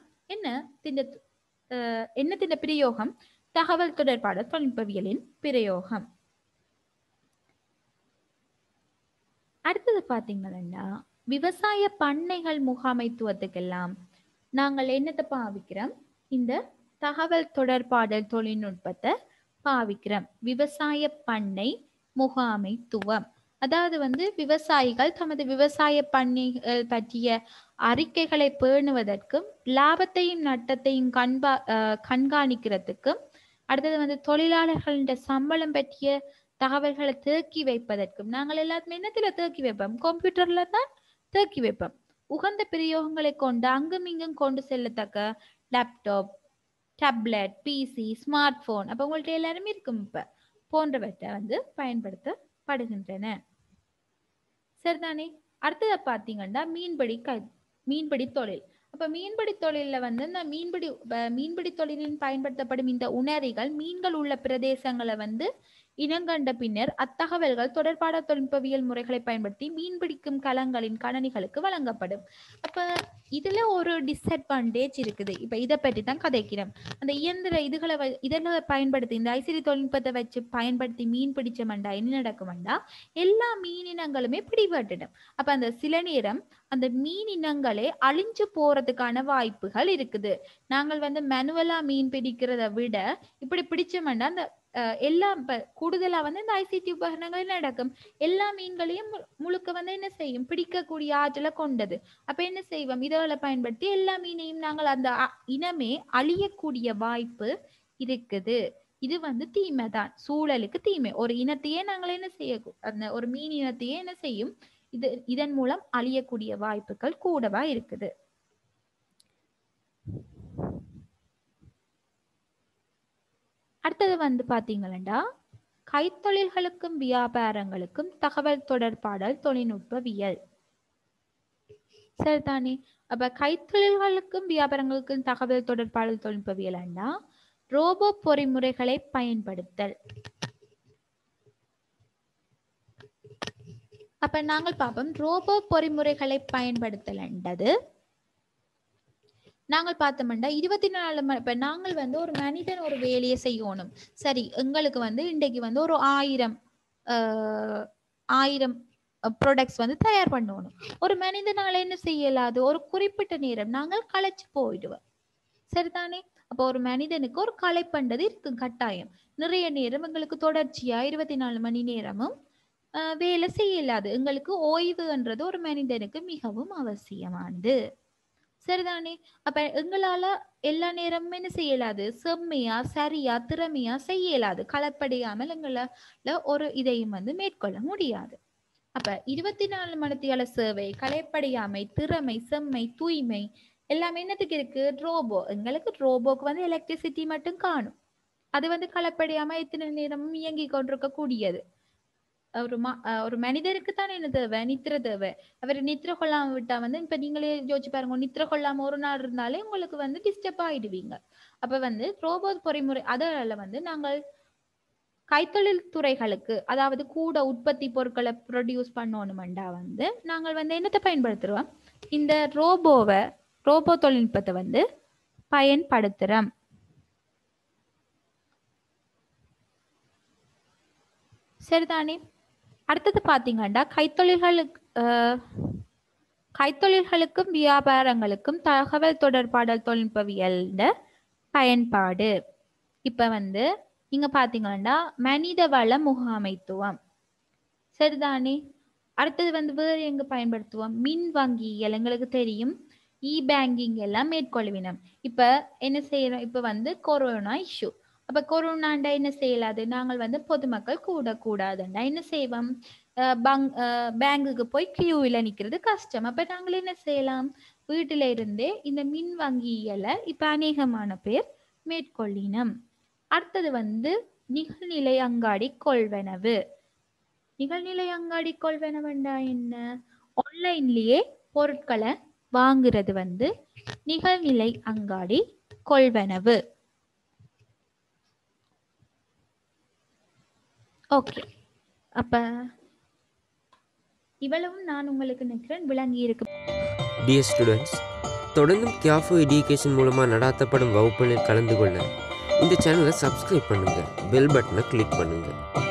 என்னத்தின் பிரயோகம், தகவல் தொடர்பாடல் தொழில்நுட்பவியலின் பிரயோகம். அடுத்தது பாத்தீங்கன்னா விவசாய பண்ணைகள் முகாமைத்துவத்துக்கெல்லாம் நாங்கள் என்னத்தை பாவிக்கிறோம், இந்த தகவல் தொடர்பாடல் தொழில்நுட்பத்தை பாவிக்கிறோம். விவசாய பண்ணை முகாமைத்துவம் அதாவது வந்து விவசாயிகள் தமது விவசாய பண்ணைகள் பற்றிய அறிக்கைகளை பேணுவதற்கும் லாபத்தையும் நட்டத்தையும் கண்காணிக்கிறதுக்கும் அடுத்தது வந்து தொழிலாளர்களின் சம்பளம் பற்றிய தகவல்களை தேக்கி வைப்பதற்கும் நாங்கள் எல்லாருமே என்னத்துல தேக்கி வைப்போம், கம்ப்யூட்டர்ல தான் தேக்கி வைப்போம். உகந்த பிரயோகங்களை கொண்டு அங்கும் இங்கும் கொண்டு செல்லத்தக்க laptop, tablet, PC, smart phone அப்ப உங்கள்ட்ட எல்லாருமே இருக்கும் இப்ப போன்றவற்றை வந்து பயன்படுத்தப்படுகின்றன. சரிதானே? அடுத்ததை பாத்தீங்கன்னா மீன்பிடி தொழில். அப்ப மீன்பிடி தொழில வந்து இந்த மீன்பிடி தொழிலில் பயன்படுத்தப்படும் இந்த உணரிகள் மீன்கள் உள்ள பிரதேசங்களை வந்து இனங்கண்ட பின்னர் அத்தகவல்கள் தொடர்பான தொழில்நுட்பவியல் முறைகளை பயன்படுத்தி மீன்பிடிக்கும் களங்களின் கணனிகளுக்கு வழங்கப்படும். அப்ப இதுல ஒரு டிஸ்அட்வான்டேஜ் இருக்குது. இப்ப இதை பற்றி தான் கதைக்கிறோம். அந்த இயந்திர இதெல்லாம் பயன்படுத்தி இந்த ஐசிடி தொழில்நுட்பத்தை வச்சு பயன்படுத்தி மீன் பிடிச்சமண்டா என்ன நடக்கும்டா எல்லா மீனினங்களுமே பிடிபட்டுடும். அப்ப அந்த சில நேரம் அந்த மீன் இனங்களே அழிஞ்சு போறதுக்கான வாய்ப்புகள் இருக்குது. நாங்கள் வந்து மேனுவலா மீன் பிடிக்கிறத விட இப்படி பிடிச்சோம்னா அந்த எல்லாம் கூடுதலா வந்து இந்த ஐசிடி உபகரணங்கள் நடக்கும். எல்லா மீன்களையும் முழுக்க வந்து என்ன செய்யும், பிடிக்கக்கூடிய ஆற்றலை கொண்டது. அப்ப என்ன செய்வோம், இதோட பயன்படுத்தி எல்லா மீனையும் நாங்கள் அந்த இனமே அழியக்கூடிய வாய்ப்பு இருக்குது. இது வந்து தீமை தான், சூழலுக்கு தீமை. ஒரு இனத்தையே நாங்கள் என்ன செய்ய, அந்த ஒரு மீன் இனத்தையே என்ன செய்யும், இதன் மூலம் அழியக்கூடிய வாய்ப்புகள் கூடவா இருக்குது. அடுத்தது வந்து பாத்தீங்கன்னா கைத்தொழில்களுக்கும் வியாபாரங்களுக்கும் தகவல் தொடர்பாடல் தொழில்நுட்பவியல். சரிதானே? அப்ப கைத்தொழில்களுக்கும் வியாபாரங்களுக்கும் தகவல் தொடர்பாடல் தொழில்நுட்பவியல்னா ரோபோ பொறிமுறைகளை பயன்படுத்தல். அப்ப நாங்கள் பார்ப்போம் ரோபோ பொறிமுறைகளை பயன்படுத்தல் என்றது நாங்கள் பார்த்தோம்னா 24 மணி. இப்ப நாங்கள் வந்து ஒரு மனிதன் ஒரு வேலையை செய்யணும். சரி, எங்களுக்கு வந்து இன்றைக்கு வந்து ஒரு 1000 ப்ராடக்ட்ஸ் வந்து தயார் பண்ணணும். ஒரு மனிதனால என்ன செய்யலாது, ஒரு குறிப்பிட்ட நேரம் நாங்கள் களைச்சு போயிடுவோம். சரிதானே? அப்போ ஒரு மனிதனுக்கு ஒரு களைப்பண்டது இருக்கு கட்டாயம். நிறைய நேரம் எங்களுக்கு தொடர்ச்சியா 24 மணி நேரமும் வேலை செய்யலாது. எங்களுக்கு ஓய்வுன்றது ஒரு மனிதனுக்கு மிகவும் அவசியமானது. சரிதானே? அப்ப எங்களால எல்லா நேரமும் என்ன செய்யலாது, செம்மையா சரியா திறமையா செய்யலாது. களப்படையாமல் எங்களால ஒரு இதையும் வந்து மேற்கொள்ள முடியாது. அப்ப 24 மணித்தியால சேவை, களைப்படையாமை, திறமை, செம்மை, தூய்மை எல்லாமே என்னத்துக்கு இருக்கு? ரோபோ. எங்களுக்கு ரோபோக்கு வந்து எலக்ட்ரிசிட்டி மட்டும் காணும். அது வந்து களப்படியாம எத்தனை நேரமும் இயங்கிக் கொண்டிருக்க கூடியது. ஒரு மனிதருக்கு தானே என்ன தேவை? நித்திரை தேவை. அவர் நித்திரை கொள்ளாம விட்டா வந்து இப்ப நீங்களே யோசிச்சு பாருங்க. நித்திரை கொள்ளாம ஒரு நாள் இருந்தாலே உங்களுக்கு வந்து டிஸ்டர்ப் ஆயிடுவீங்க. அப்ப வந்து ரோபோ பொறிமுறை அதால வந்து நாங்கள் கைத்தொழில் துறைகளுக்கு அதாவது கூட உற்பத்தி பொருட்களை ப்ரொடியூஸ் பண்ணணுமெண்டா வந்து நாங்கள் வந்து என்னத்தை பயன்படுத்துறோம்? இந்த ரோபோ தொழில்நுட்பத்தை வந்து பயன்படுத்துறோம். சரிதானே? அடுத்தது பாத்தீங்கன்னா கைத்தொழில்களுக்கும் வியாபாரங்களுக்கும் தகவல் தொடர்பாடல் தொழில்நுட்பவியல் பயன்பாடு. இப்ப வந்து நீங்க பாத்தீங்கன்னா மனித வள முகாமைத்துவம். சரிதானே? அடுத்தது வந்து வேறு எங்க பயன்படுத்துவோம்? மின் வங்கிகள் எங்களுக்கு தெரியும். பேங்கிங் எல்லாம் மேற்கொள்வினம். இப்ப என்ன செய்யறோம்? இப்ப வந்து கொரோனா இஷ்யூ. அப்ப கொரோனாண்டா என்ன செய்யலாது? நாங்கள் வந்து பொதுமக்கள் கூடாதுண்டா என்ன செய்வோம்? பேங்குக்கு போய் கியூவில் நிக்கிறது கஷ்டம். அப்ப நாங்கள் என்ன செய்யலாம்? வீட்டில இருந்தே இந்த மின் வங்கிகளை இப்ப அநேகமான பேர் மேற்கொள்ளினம். அடுத்தது வந்து நிகழ்நிலை அங்காடி கொள்வனவு. நிகழ்நிலை அங்காடி கொள்வனவண்டா என்ன? ஆன்லைன்லயே பொருட்களை வாங்குறது வந்து நிகழ்நிலை அங்காடி கொள்வனவு. ஓகே, அப்ப இவ்வளவும் நான் உங்களுக்கு நினைக்கிறேன் விளங்கி இருக்கு. டியர் ஸ்டூடெண்ட்ஸ், தொடர்ந்தும் கியாஃபோ எஜுகேஷன் மூலமாக நடாத்தப்படும் வகுப்புகளில் கலந்து கொள்ள இந்த சேனலை சப்ஸ்கிரைப் பண்ணுங்கள், பெல் பட்டனை கிளிக் பண்ணுங்கள்.